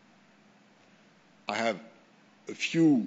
E: I have a few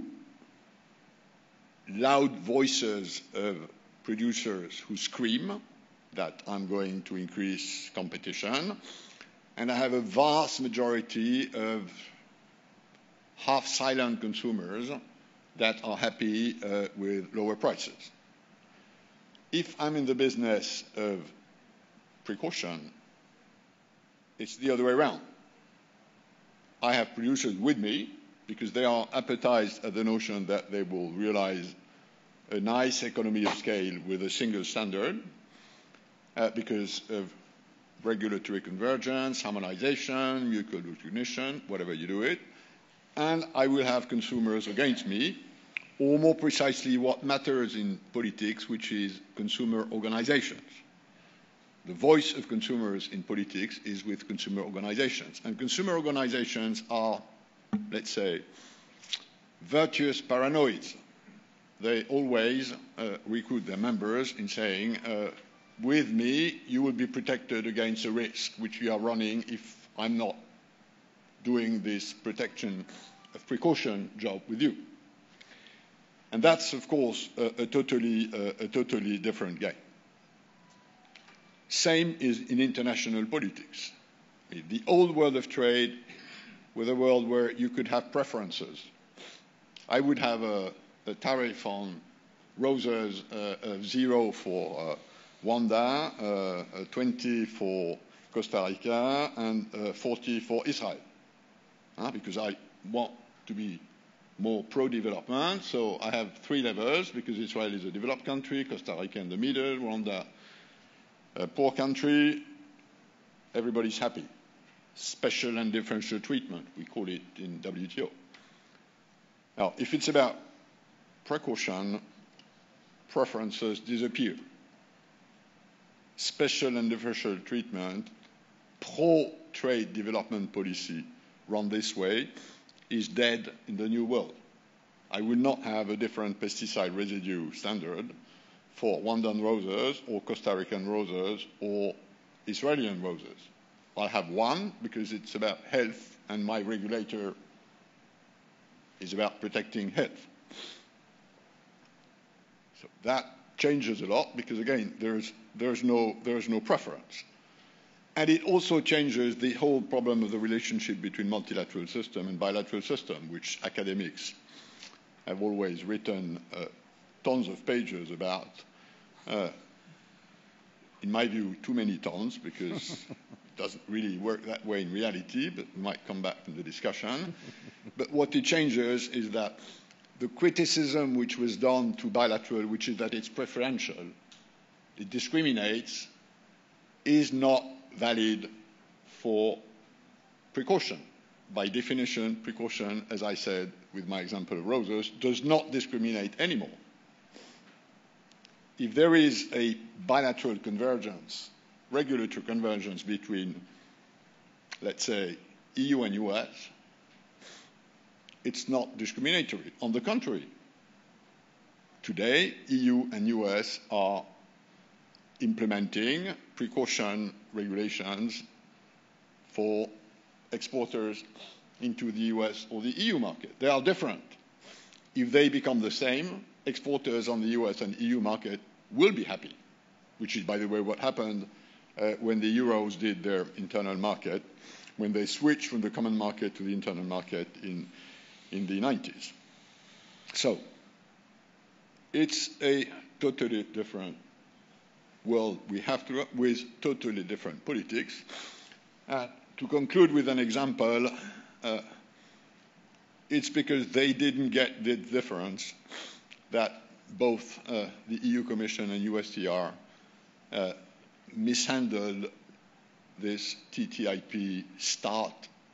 E: loud voices of producers who scream that I'm going to increase competition, and I have a vast majority of half-silent consumers that are happy uh, with lower prices. If I'm in the business of precaution, it's the other way around. I have producers with me because they are appetized at the notion that they will realize a nice economy of scale with a single standard uh, because of regulatory convergence, harmonization, mutual recognition, whatever you do it. And I will have consumers against me, or more precisely what matters in politics, which is consumer organizations. The voice of consumers in politics is with consumer organizations. And consumer organizations are, let's say, virtuous paranoids. They always uh, recruit their members in saying, uh, with me, you will be protected against a risk which we are running if I'm not doing this protection of precaution job with you. And that's, of course, a, a, totally, uh, a totally different game. Same is in international politics. The old world of trade was a world where you could have preferences. I would have a, a tariff on roses uh, of zero for uh, Rwanda, uh, twenty for Costa Rica, and uh, forty for Israel. Uh, because I want to be more pro-development, so I have three levels, because Israel is a developed country, Costa Rica in the middle, Rwanda a poor country, everybody's happy. Special and differential treatment, we call it in W T O. Now, if it's about precaution, preferences disappear. Special and differential treatment, pro-trade development policy run this way is dead in the new world. I will not have a different pesticide residue standard for Rwandan roses or Costa Rican roses or Israeli roses. I'll have one because it's about health and my regulator is about protecting health. So that changes a lot because, again, there's, there's, no, there's no preference. And it also changes the whole problem of the relationship between multilateral system and bilateral system, which academics have always written uh, tons of pages about. Uh, in my view, too many tons, because it doesn't really work that way in reality, but we might come back to the discussion. But what it changes is that the criticism which was done to bilateral, which is that it's preferential, it discriminates, is not valid for precaution. By definition, precaution, as I said with my example of roses, does not discriminate anymore. If there is a bilateral convergence, regulatory convergence between, let's say, E U and U S, it's not discriminatory. On the contrary, today, E U and U S are implementing precaution regulations for exporters into the U S or the E U market. They are different. If they become the same, exporters on the U S and E U market will be happy, which is, by the way, what happened uh, when the Euros did their internal market, when they switched from the common market to the internal market in, in the nineties. So it's a totally different world we have to, with totally different politics. Uh, to conclude with an example, uh, it's because they didn't get the difference that both uh, the E U Commission and U S T R uh, mishandled this T T I P START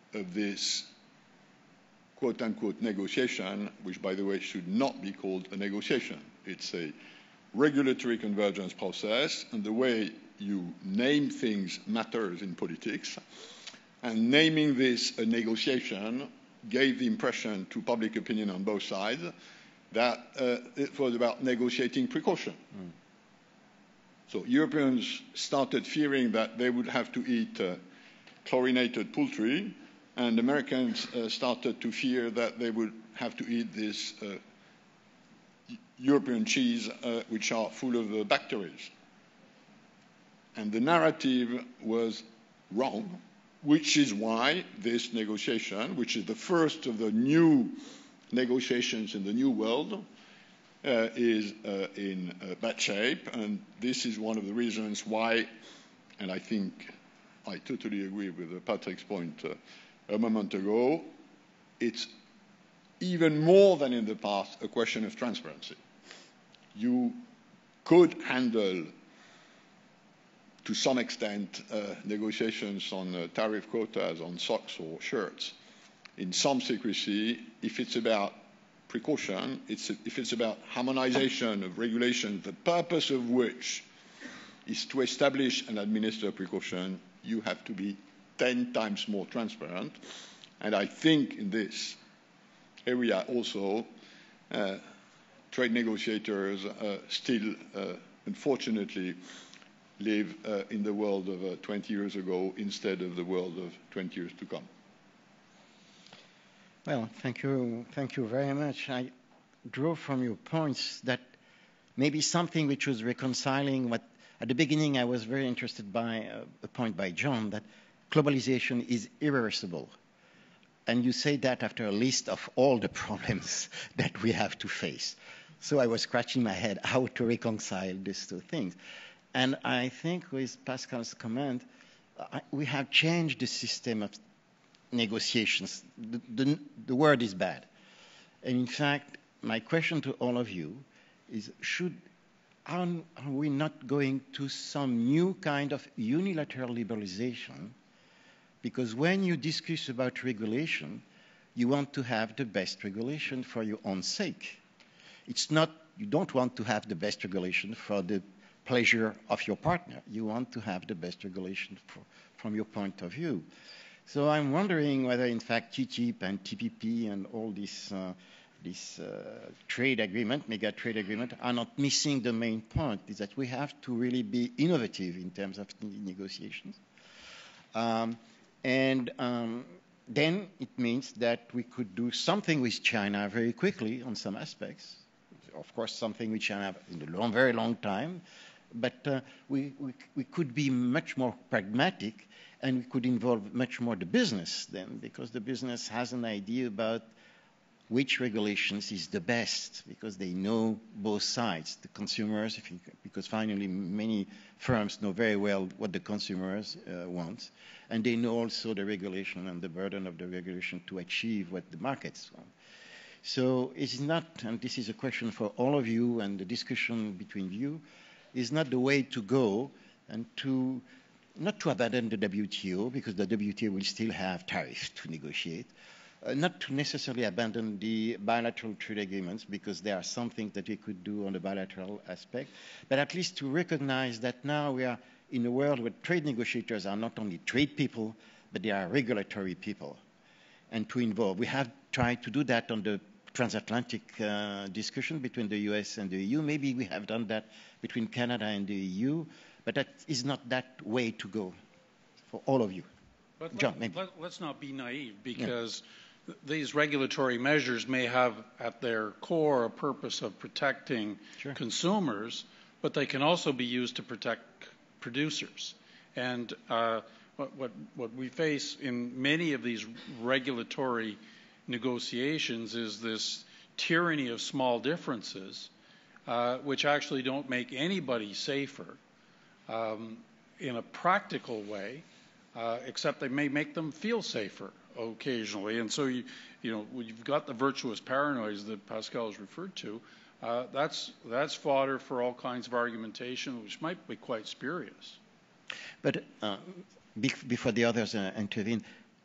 E: of this quote-unquote negotiation, which, by the way, should not be called a negotiation. It's a regulatory convergence process, and the way you name things matters in politics. And naming this a negotiation gave the impression to public opinion on both sides that uh, it was about negotiating precaution. Mm. So Europeans started fearing that they would have to eat uh, chlorinated poultry, and Americans uh, started to fear that they would have to eat this uh, European cheese, uh, which are full of uh, bacteria. And the narrative was wrong, which is why this negotiation, which is the first of the new negotiations in the new world, uh, is uh, in uh, bad shape. And this is one of the reasons why, and I think I totally agree with uh, Patrick's point uh, a moment ago, it's even more than in the past a question of transparency. You could handle, to some extent, uh, negotiations on uh, tariff quotas on socks or shirts in some secrecy. If it's about precaution, it's, if it's about harmonization of regulations, the purpose of which is to establish and administer precaution, you have to be ten times more transparent. And I think in this area also, uh, trade negotiators uh, still, uh, unfortunately, live uh, in the world of uh, twenty years ago instead of the world of twenty years to come.
A: Well, thank you, thank you very much. I draw from your points that maybe something which was reconciling what, at the beginning I was very interested by uh, a point by John, that globalization is irreversible. And you say that after a list of all the problems that we have to face. So I was scratching my head how to reconcile these two things. And I think with Pascal's comment, I, we have changed the system of negotiations. The, the, the word is bad. And in fact, my question to all of you is, should, are, are we not going to some new kind of unilateral liberalization? Because when you discuss about regulation, you want to have the best regulation for your own sake. It's not, you don't want to have the best regulation for the pleasure of your partner. You want to have the best regulation for, from your point of view. So I'm wondering whether, in fact, T T I P and T P P and all this, uh, this uh, trade agreement, mega trade agreement, are not missing the main point, is that we have to really be innovative in terms of negotiations. Um, and um, then it means that we could do something with China very quickly on some aspects. Of course, something with China in a long, very long time. But uh, we, we, we could be much more pragmatic, and we could involve much more the business then, because the business has an idea about which regulations is the best, because they know both sides, the consumers, if you, because finally many firms know very well what the consumers uh, want, and they know also the regulation and the burden of the regulation to achieve what the markets want. So it's not, and this is a question for all of you, and the discussion between you, is not the way to go, and to not to abandon the W T O, because the W T O will still have tariffs to negotiate, uh, not to necessarily abandon the bilateral trade agreements, because there are some things that we could do on the bilateral aspect, but at least to recognize that now we are in a world where trade negotiators are not only trade people, but they are regulatory people, and to involve. We have tried to do that on the transatlantic uh, discussion between the U S and the E U. Maybe we have done that between Canada and the E U, but that is not that way to go for all of you.
B: But
A: John,
B: let,
A: maybe.
B: Let, let's not be naive, because yeah. th these regulatory measures may have at their core a purpose of protecting sure. consumers, but they can also be used to protect producers. And uh, what, what, what we face in many of these regulatory negotiations is this tyranny of small differences, uh, which actually don't make anybody safer um, in a practical way, uh, except they may make them feel safer occasionally. And so, you, you know, you've got the virtuous paranoids that Pascal has referred to. Uh, that's, that's fodder for all kinds of argumentation, which might be quite spurious.
A: But uh, before the others uh, intervene,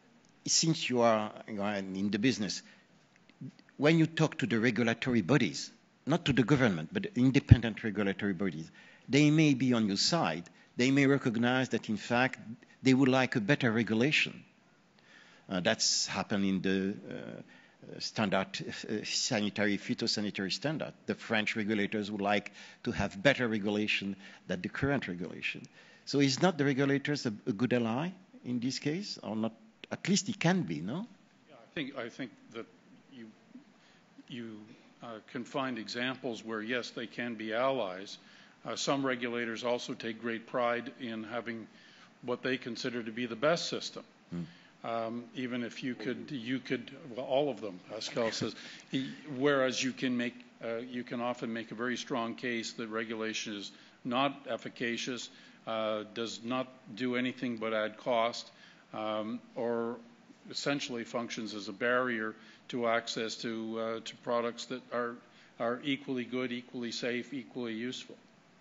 A: since you are, you are in the business, when you talk to the regulatory bodies, not to the government, but independent regulatory bodies, they may be on your side. They may recognize that, in fact, they would like a better regulation. Uh, that's happened in the uh, standard uh, sanitary, phytosanitary standard. The French regulators would like to have better regulation than the current regulation. So is not the regulators a, a good ally in this case, or not? At least it can be, no?
B: Yeah, I think I think that you you uh, can find examples where yes, they can be allies. Uh, some regulators also take great pride in having what they consider to be the best system. Hmm. Um, even if you could, you could, well, all of them, Pascal says. He, whereas you can make, uh, you can often make a very strong case that regulation is not efficacious, uh, does not do anything but add cost, um, or essentially functions as a barrier to access to uh, to products that are are equally good, equally safe, equally useful.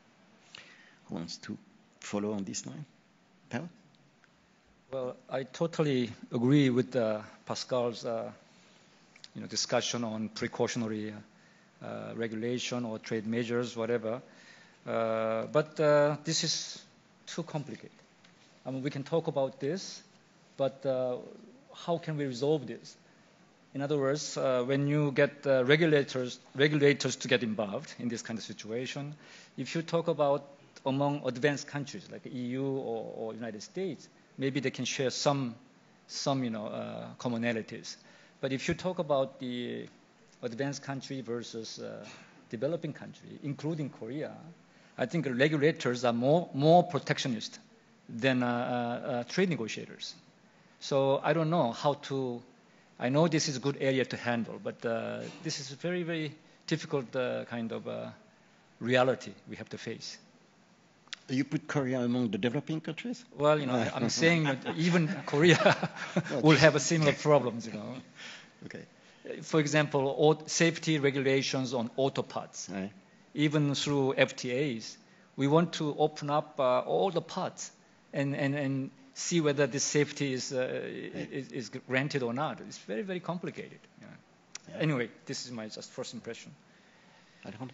A: Who wants to follow on this line? Paul?
D: Well, I totally agree with uh, Pascal's uh, you know, discussion on precautionary uh, regulation or trade measures, whatever. Uh, but uh, this is too complicated. I mean, we can talk about this, but uh, how can we resolve this? In other words, uh, when you get uh, regulators, regulators to get involved in this kind of situation, if you talk about among advanced countries like E U or, or United States, maybe they can share some, some you know, uh, commonalities. But if you talk about the advanced country versus uh, developing country, including Korea, I think regulators are more, more protectionist than uh, uh, trade negotiators. So I don't know how to, I know this is a good area to handle, but uh, this is a very, very difficult uh, kind of uh, reality we have to face.
A: You put Korea among the developing countries?
D: Well, you know, I'm saying that even Korea will have a similar problems, you know.
A: Okay.
D: For example, safety regulations on auto parts.
A: Right.
D: Even through F T As, we want to open up uh, all the parts and, and, and see whether this safety is, uh, is, is granted or not. It's very, very complicated. Yeah. Yeah. Anyway, this is my just first impression.
A: Alejandro?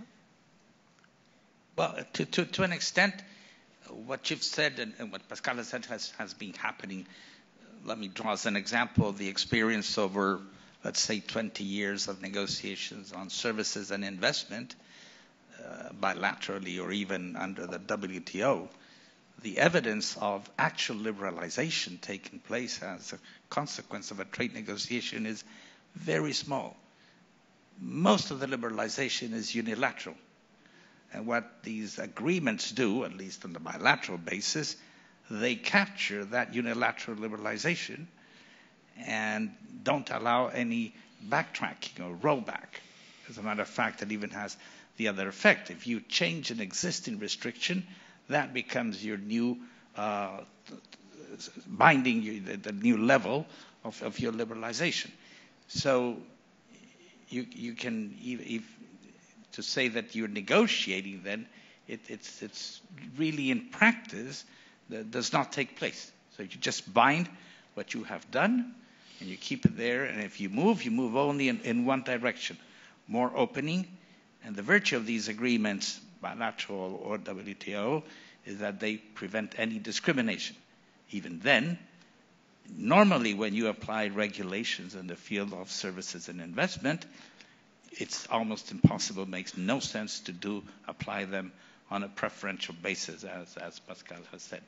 C: Well, to, to, to an extent, what you've said and, and what Pascal has said has, has been happening. Let me draw as an example the experience over, let's say, twenty years of negotiations on services and investment, uh, bilaterally or even under the W T O. The evidence of actual liberalization taking place as a consequence of a trade negotiation is very small. Most of the liberalization is unilateral. And what these agreements do, at least on the bilateral basis, they capture that unilateral liberalization and don't allow any backtracking or rollback. As a matter of fact, it even has the other effect. If you change an existing restriction, that becomes your new uh, binding, you, the, the new level of, of your liberalization. So you, you can, if, to say that you're negotiating, then it, it's, it's really in practice that does not take place. So you just bind what you have done, and you keep it there. And if you move, you move only in, in one direction, more opening. And the virtue of these agreements, bilateral or W T O, is that they prevent any discrimination. Even then, normally when you apply regulations in the field of services and investment, it's almost impossible, makes no sense to do apply them on a preferential basis, as, as Pascal has said.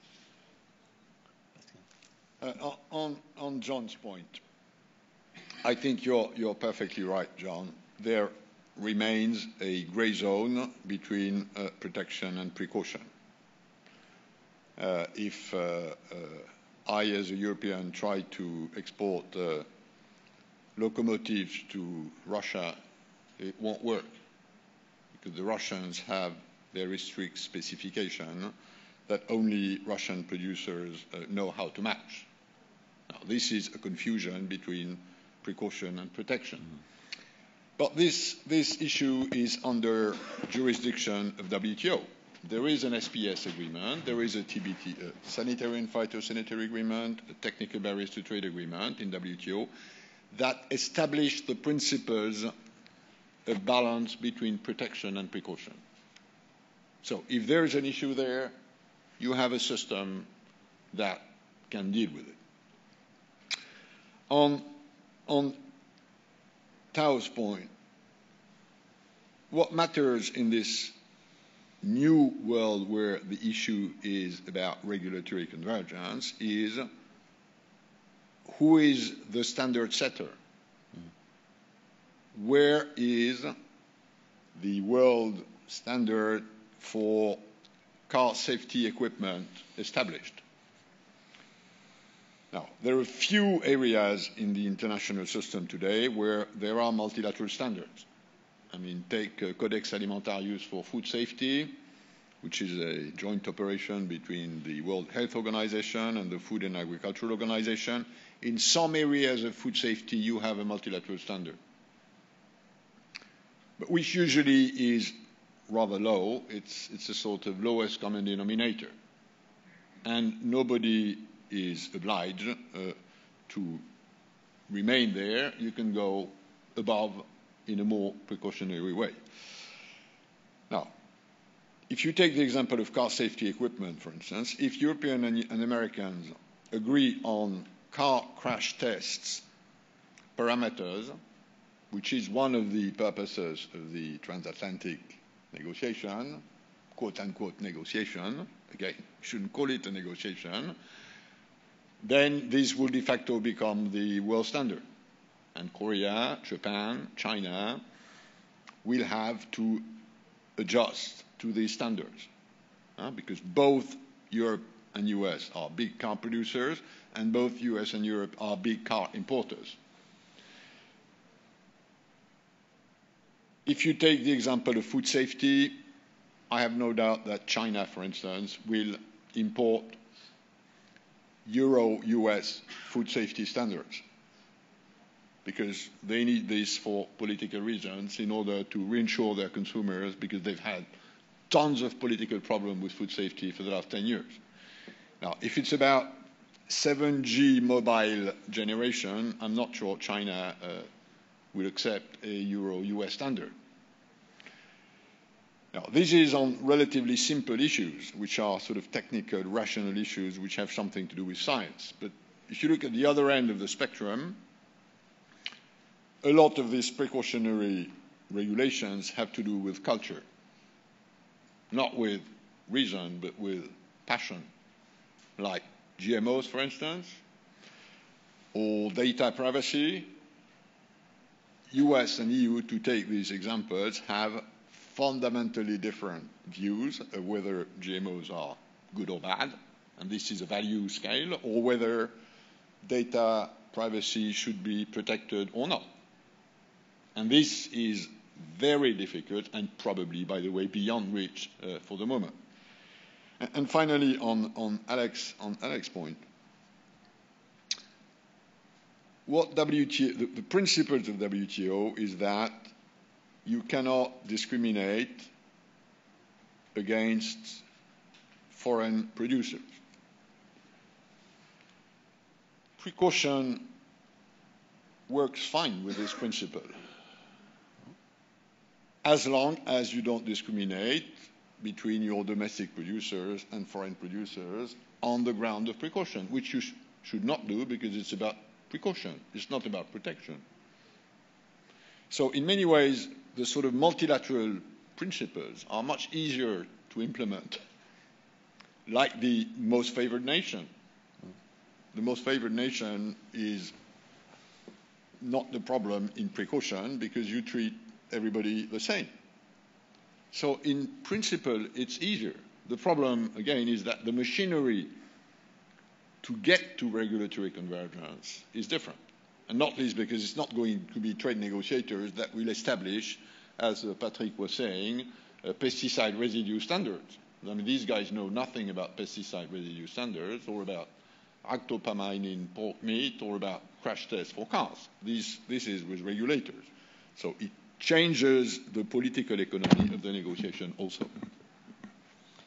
E: Uh, on, on John's point, I think you're, you're perfectly right, John. There remains a gray zone between uh, protection and precaution. Uh, if uh, uh, I, as a European, try to export uh, locomotives to Russia, it won't work because the Russians have very strict specification that only Russian producers uh, know how to match. Now, this is a confusion between precaution and protection. Mm-hmm. But this, this issue is under jurisdiction of W T O. there is an S P S agreement, there is a T B T, a sanitary and phytosanitary agreement, a technical barriers to trade agreement in W T O that establish the principles of balance between protection and precaution. So if there is an issue there, you have a system that can deal with it. On, on Tao's point, what matters in this new world where the issue is about regulatory convergence is who is the standard setter? Mm. Where is the world standard for car safety equipment established? Now, there are few areas in the international system today where there are multilateral standards. I mean, take uh, Codex Alimentarius for food safety, which is a joint operation between the World Health Organization and the Food and Agricultural Organization. In some areas of food safety, you have a multilateral standard, but which usually is rather low. It's, it's a sort of lowest common denominator. And nobody is obliged uh, to remain there. You can go above in a more precautionary way. Now, if you take the example of car safety equipment, for instance, if Europeans and, and Americans agree on car crash tests parameters, which is one of the purposes of the transatlantic negotiation, quote-unquote negotiation, again, you shouldn't call it a negotiation, then this will de facto become the world standard. And Korea, Japan, China will have to adjust to these standards uh, because both Europe and U S are big car producers and both U S and Europe are big car importers. If you take the example of food safety, I have no doubt that China, for instance, will import Euro U S food safety standards because they need this for political reasons in order to reinsure their consumers because they've had tons of political problems with food safety for the last ten years. Now, if it's about seven G mobile generation, I'm not sure China uh, will accept a Euro U S standard. Now, this is on relatively simple issues, which are sort of technical, rational issues, which have something to do with science. But if you look at the other end of the spectrum, a lot of these precautionary regulations have to do with culture. Not with reason, but with passion. Like G M Os, for instance, or data privacy. U S and E U, to take these examples, have fundamentally different views of whether G M Os are good or bad, and this is a value scale, or whether data privacy should be protected or not. And this is very difficult and probably, by the way, beyond reach uh, for the moment. And, and finally, on, on, Alex, on Alex's point, what W T O, the, the principles of W T O is that you cannot discriminate against foreign producers. Precaution works fine with this principle, as long as you don't discriminate between your domestic producers and foreign producers on the ground of precaution, which you sh should not do because it's about precaution. It's not about protection. So in many ways, the sort of multilateral principles are much easier to implement, like the most favored nation. The most favored nation is not the problem in precaution because you treat everybody the same. So in principle, it's easier. The problem, again, is that the machinery to get to regulatory convergence is different. And not least because it's not going to be trade negotiators that will establish, as uh, Patrick was saying, uh, pesticide residue standards. I mean, these guys know nothing about pesticide residue standards or about ractopamine in pork meat or about crash tests for cars. This, this is with regulators. So it changes the political economy of the negotiation also.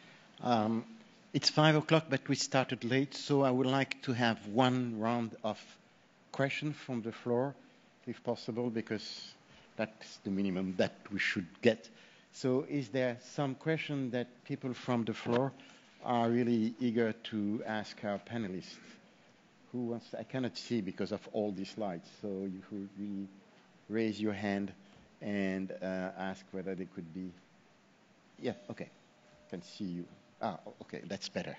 A: Um, it's five o'clock, but we started late, so I would like to have one round of questions from the floor, if possible, because that's the minimum that we should get. So is there some question that people from the floor are really eager to ask our panelists? Who wants to, I cannot see because of all these lights, so you could really raise your hand and uh, ask whether they could be. Yeah, okay, can see you. Ah, okay, that's better.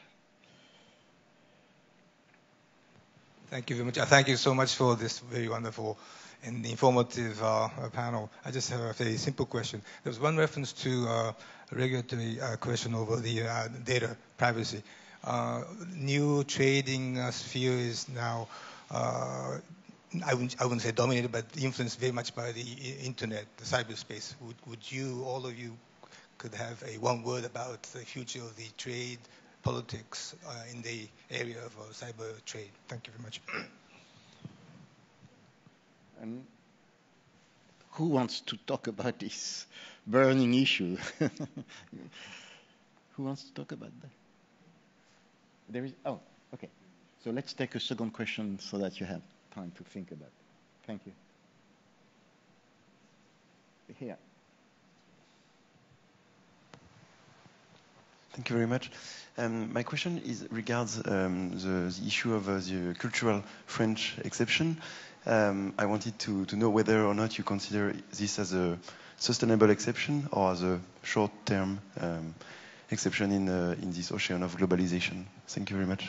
F: Thank you very much. Uh, thank you so much for this very wonderful and informative uh, panel. I just have a very simple question. There was one reference to uh, a regulatory uh, question over the uh, data privacy. Uh, new trading uh, sphere is now, uh, I, wouldn't, I wouldn't say dominated, but influenced very much by the internet, the cyberspace. Would, would you, all of you, could have a one word about the future of the trade politics uh, in the area of uh, cyber trade? Thank you very much.
A: And who wants to talk about this burning issue? Who wants to talk about that? There is, oh, okay. So let's take a second question so that you have time to think about it. Thank you. Here.
G: Thank you very much. Um, my question is regards um, the, the issue of uh, the cultural French exception. Um, I wanted to, to know whether or not you consider this as a sustainable exception or as a short-term um, exception in, uh, in this ocean of globalization. Thank you very much.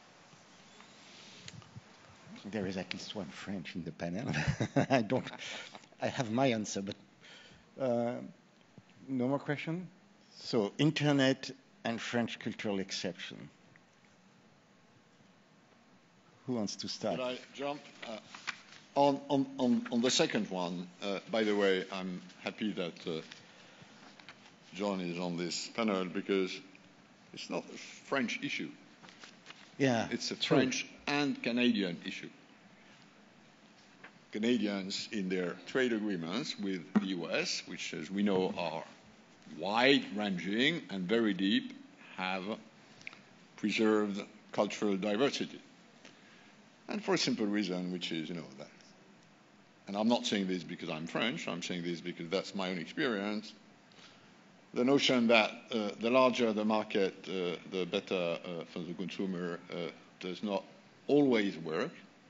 A: There is at least one French in the panel. I don't, I have my answer, but uh, no more question? So, internet and French cultural exception. Who wants to start?
E: Could I jump? Uh, on, on, on, on the second one, uh, by the way, I'm happy that uh, John is on this panel because it's not a French issue.
A: Yeah,
E: it's a
A: true.
E: French and Canadian issue. Canadians, in their trade agreements with the U S, which, as we know, are wide-ranging and very deep, have preserved cultural diversity. And for a simple reason, which is, you know, that. And I'm not saying this because I'm French, I'm saying this because that's my own experience. The notion that uh, the larger the market, uh, the better uh, for the consumer uh, does not always work,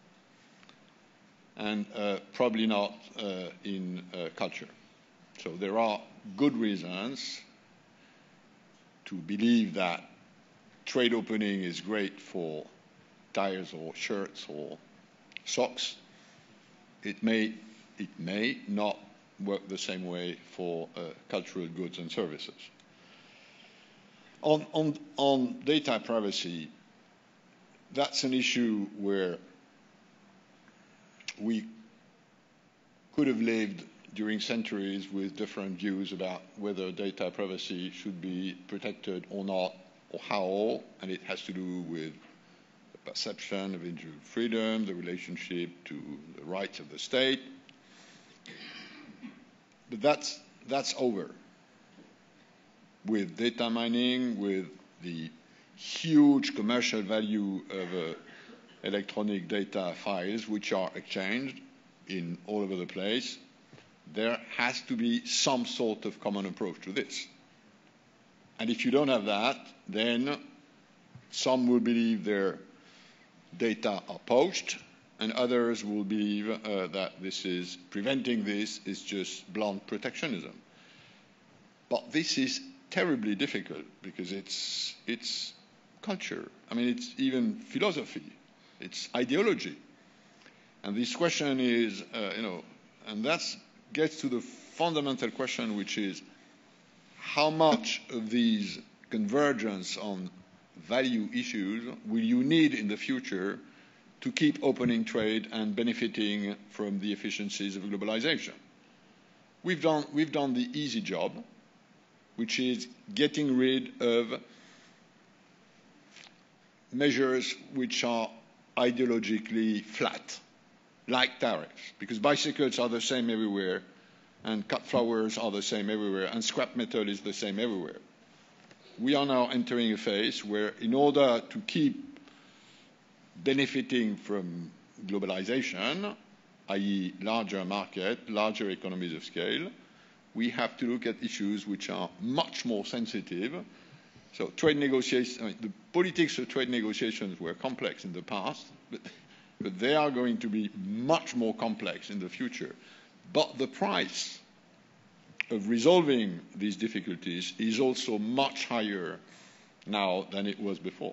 E: and uh, probably not uh, in uh, culture. So there are good reasons to believe that trade opening is great for tires or shirts or socks. It may, it may not work the same way for uh, cultural goods and services. On, on, on data privacy, that's an issue where we could have lived during centuries with different views about whether data privacy should be protected or not, or how, and it has to do with the perception of individual freedom, the relationship to the rights of the state. But that's, that's over. With data mining, with the huge commercial value of uh, electronic data files which are exchanged in all over the place, there has to be some sort of common approach to this. And if you don't have that, then some will believe their data are poached, and others will believe uh, that this is preventing this is just blunt protectionism. But this is terribly difficult because it's it's culture. I mean, it's even philosophy. It's ideology. And this question is, uh, you know, and that gets to the fundamental question, which is how much of these convergence on value issues will you need in the future to keep opening trade and benefiting from the efficiencies of globalization? We've done, we've done the easy job, which is getting rid of measures which are ideologically flat, like tariffs, because bicycles are the same everywhere, and cut flowers are the same everywhere, and scrap metal is the same everywhere. we are now entering a phase where, in order to keep benefiting from globalization, that is larger market, larger economies of scale, we have to look at issues which are much more sensitive. So trade negotiations, I mean, the politics of trade negotiations were complex in the past, but, but they are going to be much more complex in the future. But the price of resolving these difficulties is also much higher now than it was before.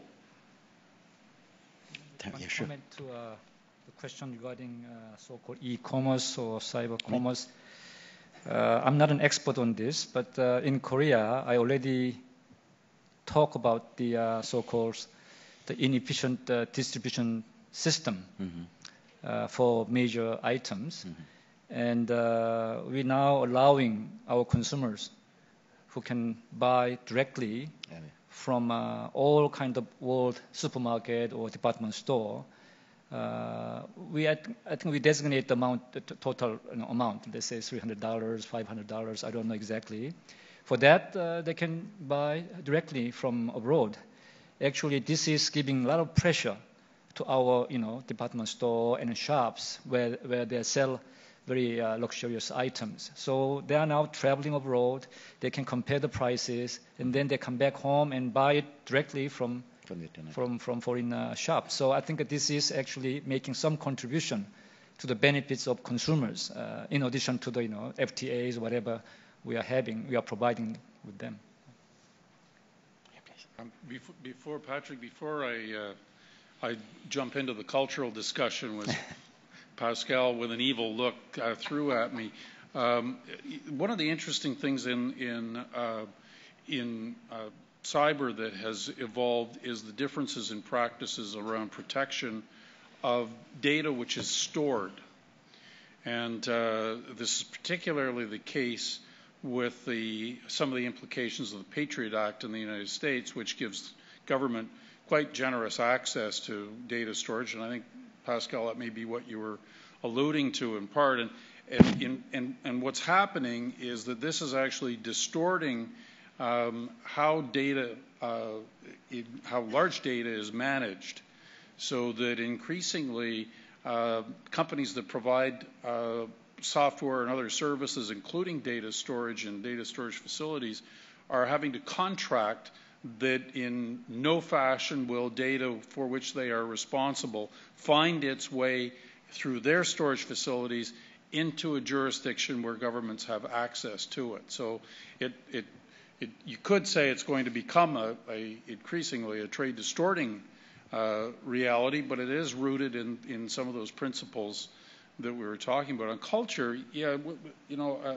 D: One
A: Yeah, sure.
D: comment to uh, the question regarding uh, so-called e-commerce or cyber commerce. Uh, I'm not an expert on this, but uh, in Korea, I already talk about the uh, so-called the inefficient uh, distribution system
A: Mm-hmm.
D: uh, for major items.
A: Mm-hmm.
D: And uh, we're now allowing our consumers who can buy directly
A: Yeah, yeah.
D: from uh, all kind of world supermarket or department store. Uh, we I think we designate the amount, the t- total you know, amount. Let's say three hundred dollars, five hundred dollars. I don't know exactly. For that, uh, they can buy directly from abroad. Actually, this is giving a lot of pressure to our, you know, department store and shops where where they sell very uh, luxurious items. So they are now traveling abroad. They can compare the prices, and then they come back home and buy it directly from
A: From the internet.
D: from from foreign uh, shops. So I think that this is actually making some contribution to the benefits of consumers, uh, in addition to the you know F T As, whatever we are having, we are providing with them.
B: Um, before, before Patrick, before I uh, I jump into the cultural discussion with Pascal with an evil look uh, threw at me, um, one of the interesting things in in uh, in uh, cyber that has evolved is the differences in practices around protection of data which is stored, and uh, this is particularly the case with the, some of the implications of the Patriot Act in the United States, which gives government quite generous access to data storage. And I think, Pascal, that may be what you were alluding to in part. And, and, in, and, and what's happening is that this is actually distorting um, how data, uh, it, how large data is managed, so that increasingly uh, companies that provide uh, software and other services, including data storage and data storage facilities, are having to contract that in no fashion will data for which they are responsible find its way through their storage facilities into a jurisdiction where governments have access to it. So it, it, it you could say it's going to become a, a increasingly a trade distorting uh, reality, but it is rooted in, in some of those principles that we were talking about. On culture, yeah, you know, uh,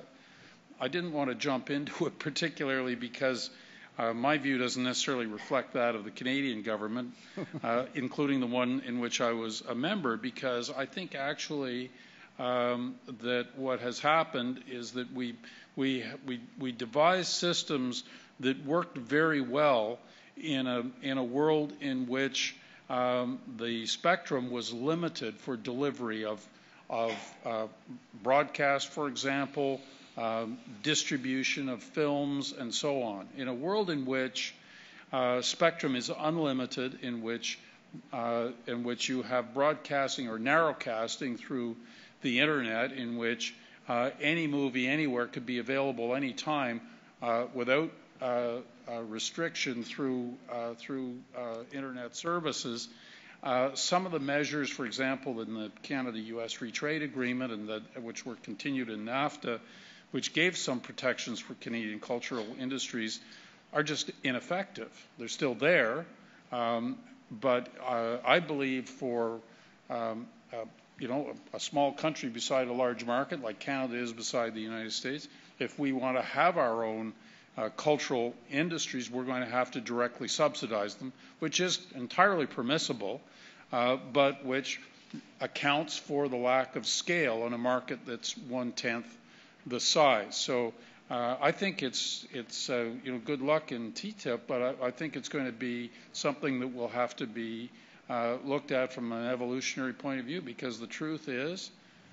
B: I didn't want to jump into it particularly because uh, my view doesn't necessarily reflect that of the Canadian government, uh, including the one in which I was a member, because I think actually um, that what has happened is that we, we, we, we devised systems that worked very well in a, in a world in which um, the spectrum was limited for delivery of of uh, broadcast, for example, um, distribution of films, and so on. In a world in which uh, spectrum is unlimited, in which uh, in which you have broadcasting or narrowcasting through the internet, in which uh, any movie anywhere could be available anytime uh, without uh, uh, restriction through uh, through uh, internet services. Uh, some of the measures, for example, in the Canada-U S Free Trade Agreement, and the, which were continued in NAFTA, which gave some protections for Canadian cultural industries, are just ineffective. They're still there, um, but uh, I believe for um, uh, you know a, a small country beside a large market like Canada is beside the United States, if we want to have our own Uh, cultural industries, we're going to have to directly subsidize them, which is entirely permissible, uh, but which accounts for the lack of scale in a market that's one-tenth the size. So uh, I think it's, it's uh, you know, good luck in T T I P, but I, I think it's going to be something that will have to be uh, looked at from an evolutionary point of view, because the truth is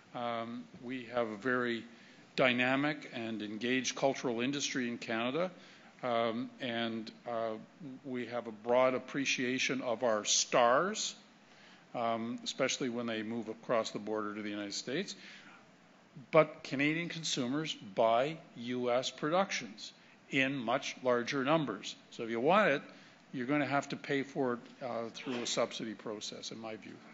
B: um, we have a very dynamic and engaged cultural industry in Canada. Um, and uh, we have a broad appreciation of our stars, um, especially when they move across the border to the United States. But Canadian consumers buy U S productions in much larger numbers. So if you want it, you're going to have to pay for it uh, through a subsidy process, in my view.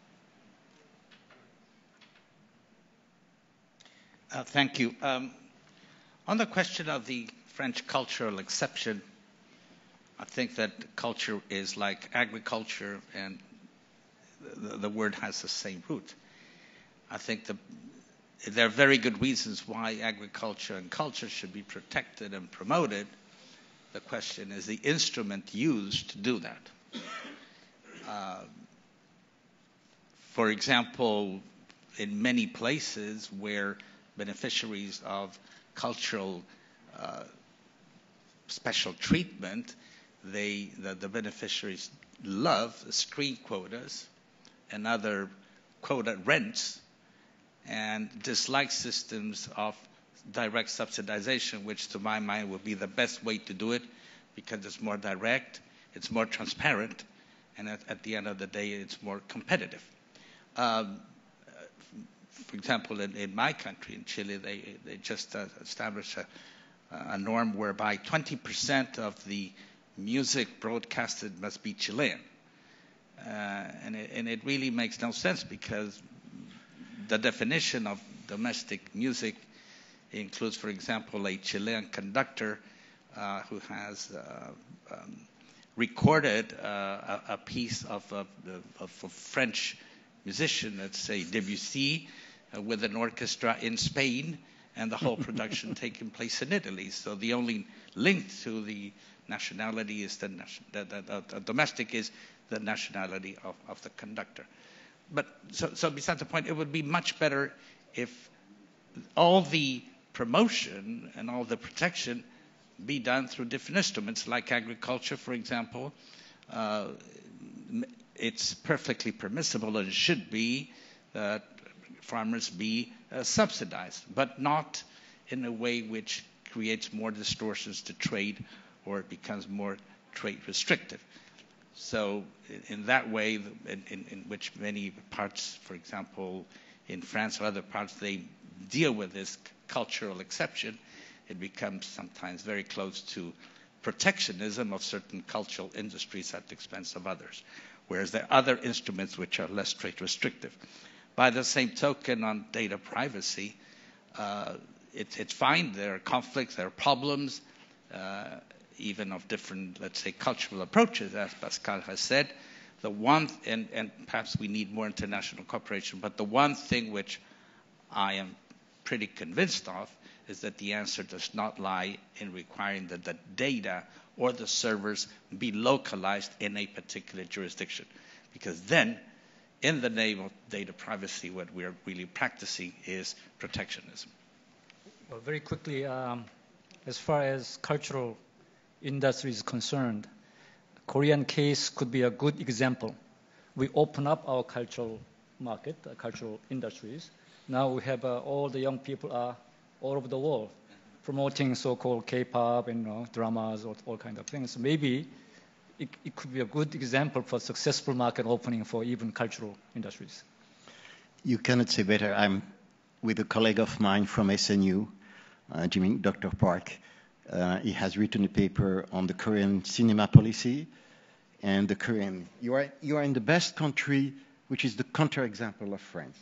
C: Uh, thank you. Um, on the question of the French cultural exception, I think that culture is like agriculture, and the, the word has the same root. I think the, there are very good reasons why agriculture and culture should be protected and promoted. The question is the instrument used to do that. Uh, for example, in many places where beneficiaries of cultural uh, special treatment, they, the, the beneficiaries love screen quotas and other quota rents and dislike systems of direct subsidization, which to my mind would be the best way to do it because it's more direct, it's more transparent, and at, at the end of the day, it's more competitive. Um, for example, in, in my country, in Chile, they, they just uh, established a, a norm whereby twenty percent of the music broadcasted must be Chilean. Uh, and, it, and it really makes no sense because the definition of domestic music includes, for example, a Chilean conductor uh, who has uh, um, recorded uh, a, a piece of, of, of a French musician, let's say Debussy, uh, with an orchestra in Spain, and the whole production taking place in Italy. So the only link to the nationality is the, the, the, the domestic is the nationality of, of the conductor. But so, so besides the point, it would be much better if all the promotion and all the protection be done through different instruments, like agriculture, for example. Uh, it's perfectly permissible, and it should be, that farmers be uh, subsidized, but not in a way which creates more distortions to trade or it becomes more trade restrictive. So in that way, in, in, in which many parts, for example, in France or other parts, they deal with this cultural exception, it becomes sometimes very close to protectionism of certain cultural industries at the expense of others, whereas there are other instruments which are less trade restrictive. By the same token, on data privacy, uh, it, it's fine. There are conflicts, there are problems, uh, even of different, let's say, cultural approaches, as Pascal has said. The one, and, and perhaps we need more international cooperation, but the one thing which I am pretty convinced of is that the answer does not lie in requiring that the data or the servers be localized in a particular jurisdiction. Because then, in the name of data privacy, what we are really practicing is protectionism.
D: Well, very quickly, um, as far as cultural industry is concerned, Korean case could be a good example. We open up our cultural market, uh, cultural industries. Now we have uh, all the young people are all over the world promoting so-called K-pop and you know, dramas or all kinds of things. So maybe it, it could be a good example for successful market opening for even cultural industries.
A: You cannot say better. I'm with a colleague of mine from S N U, uh, Jimmy, Doctor Park. Uh, he has written a paper on the Korean cinema policy and the Korean. You are you are in the best country, which is the counterexample of France.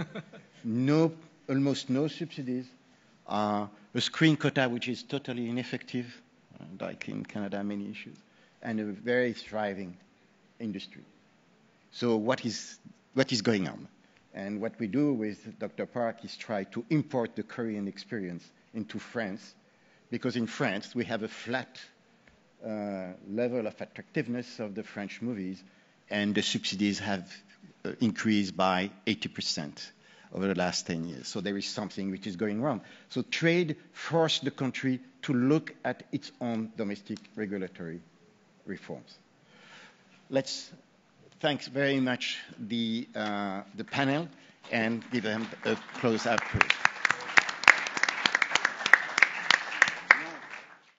A: No, almost no subsidies. Uh, a screen quota which is totally ineffective, uh, like in Canada, many issues, and a very thriving industry. So what is what is going on? And what we do with Doctor Park is try to import the Korean experience into France, because in France we have a flat uh, level of attractiveness of the French movies, and the subsidies have uh, increased by eighty percent over the last ten years. So there is something which is going wrong. So trade forced the country to look at its own domestic regulatory reforms. Let's thank very much the, uh, the panel and give them a close-up.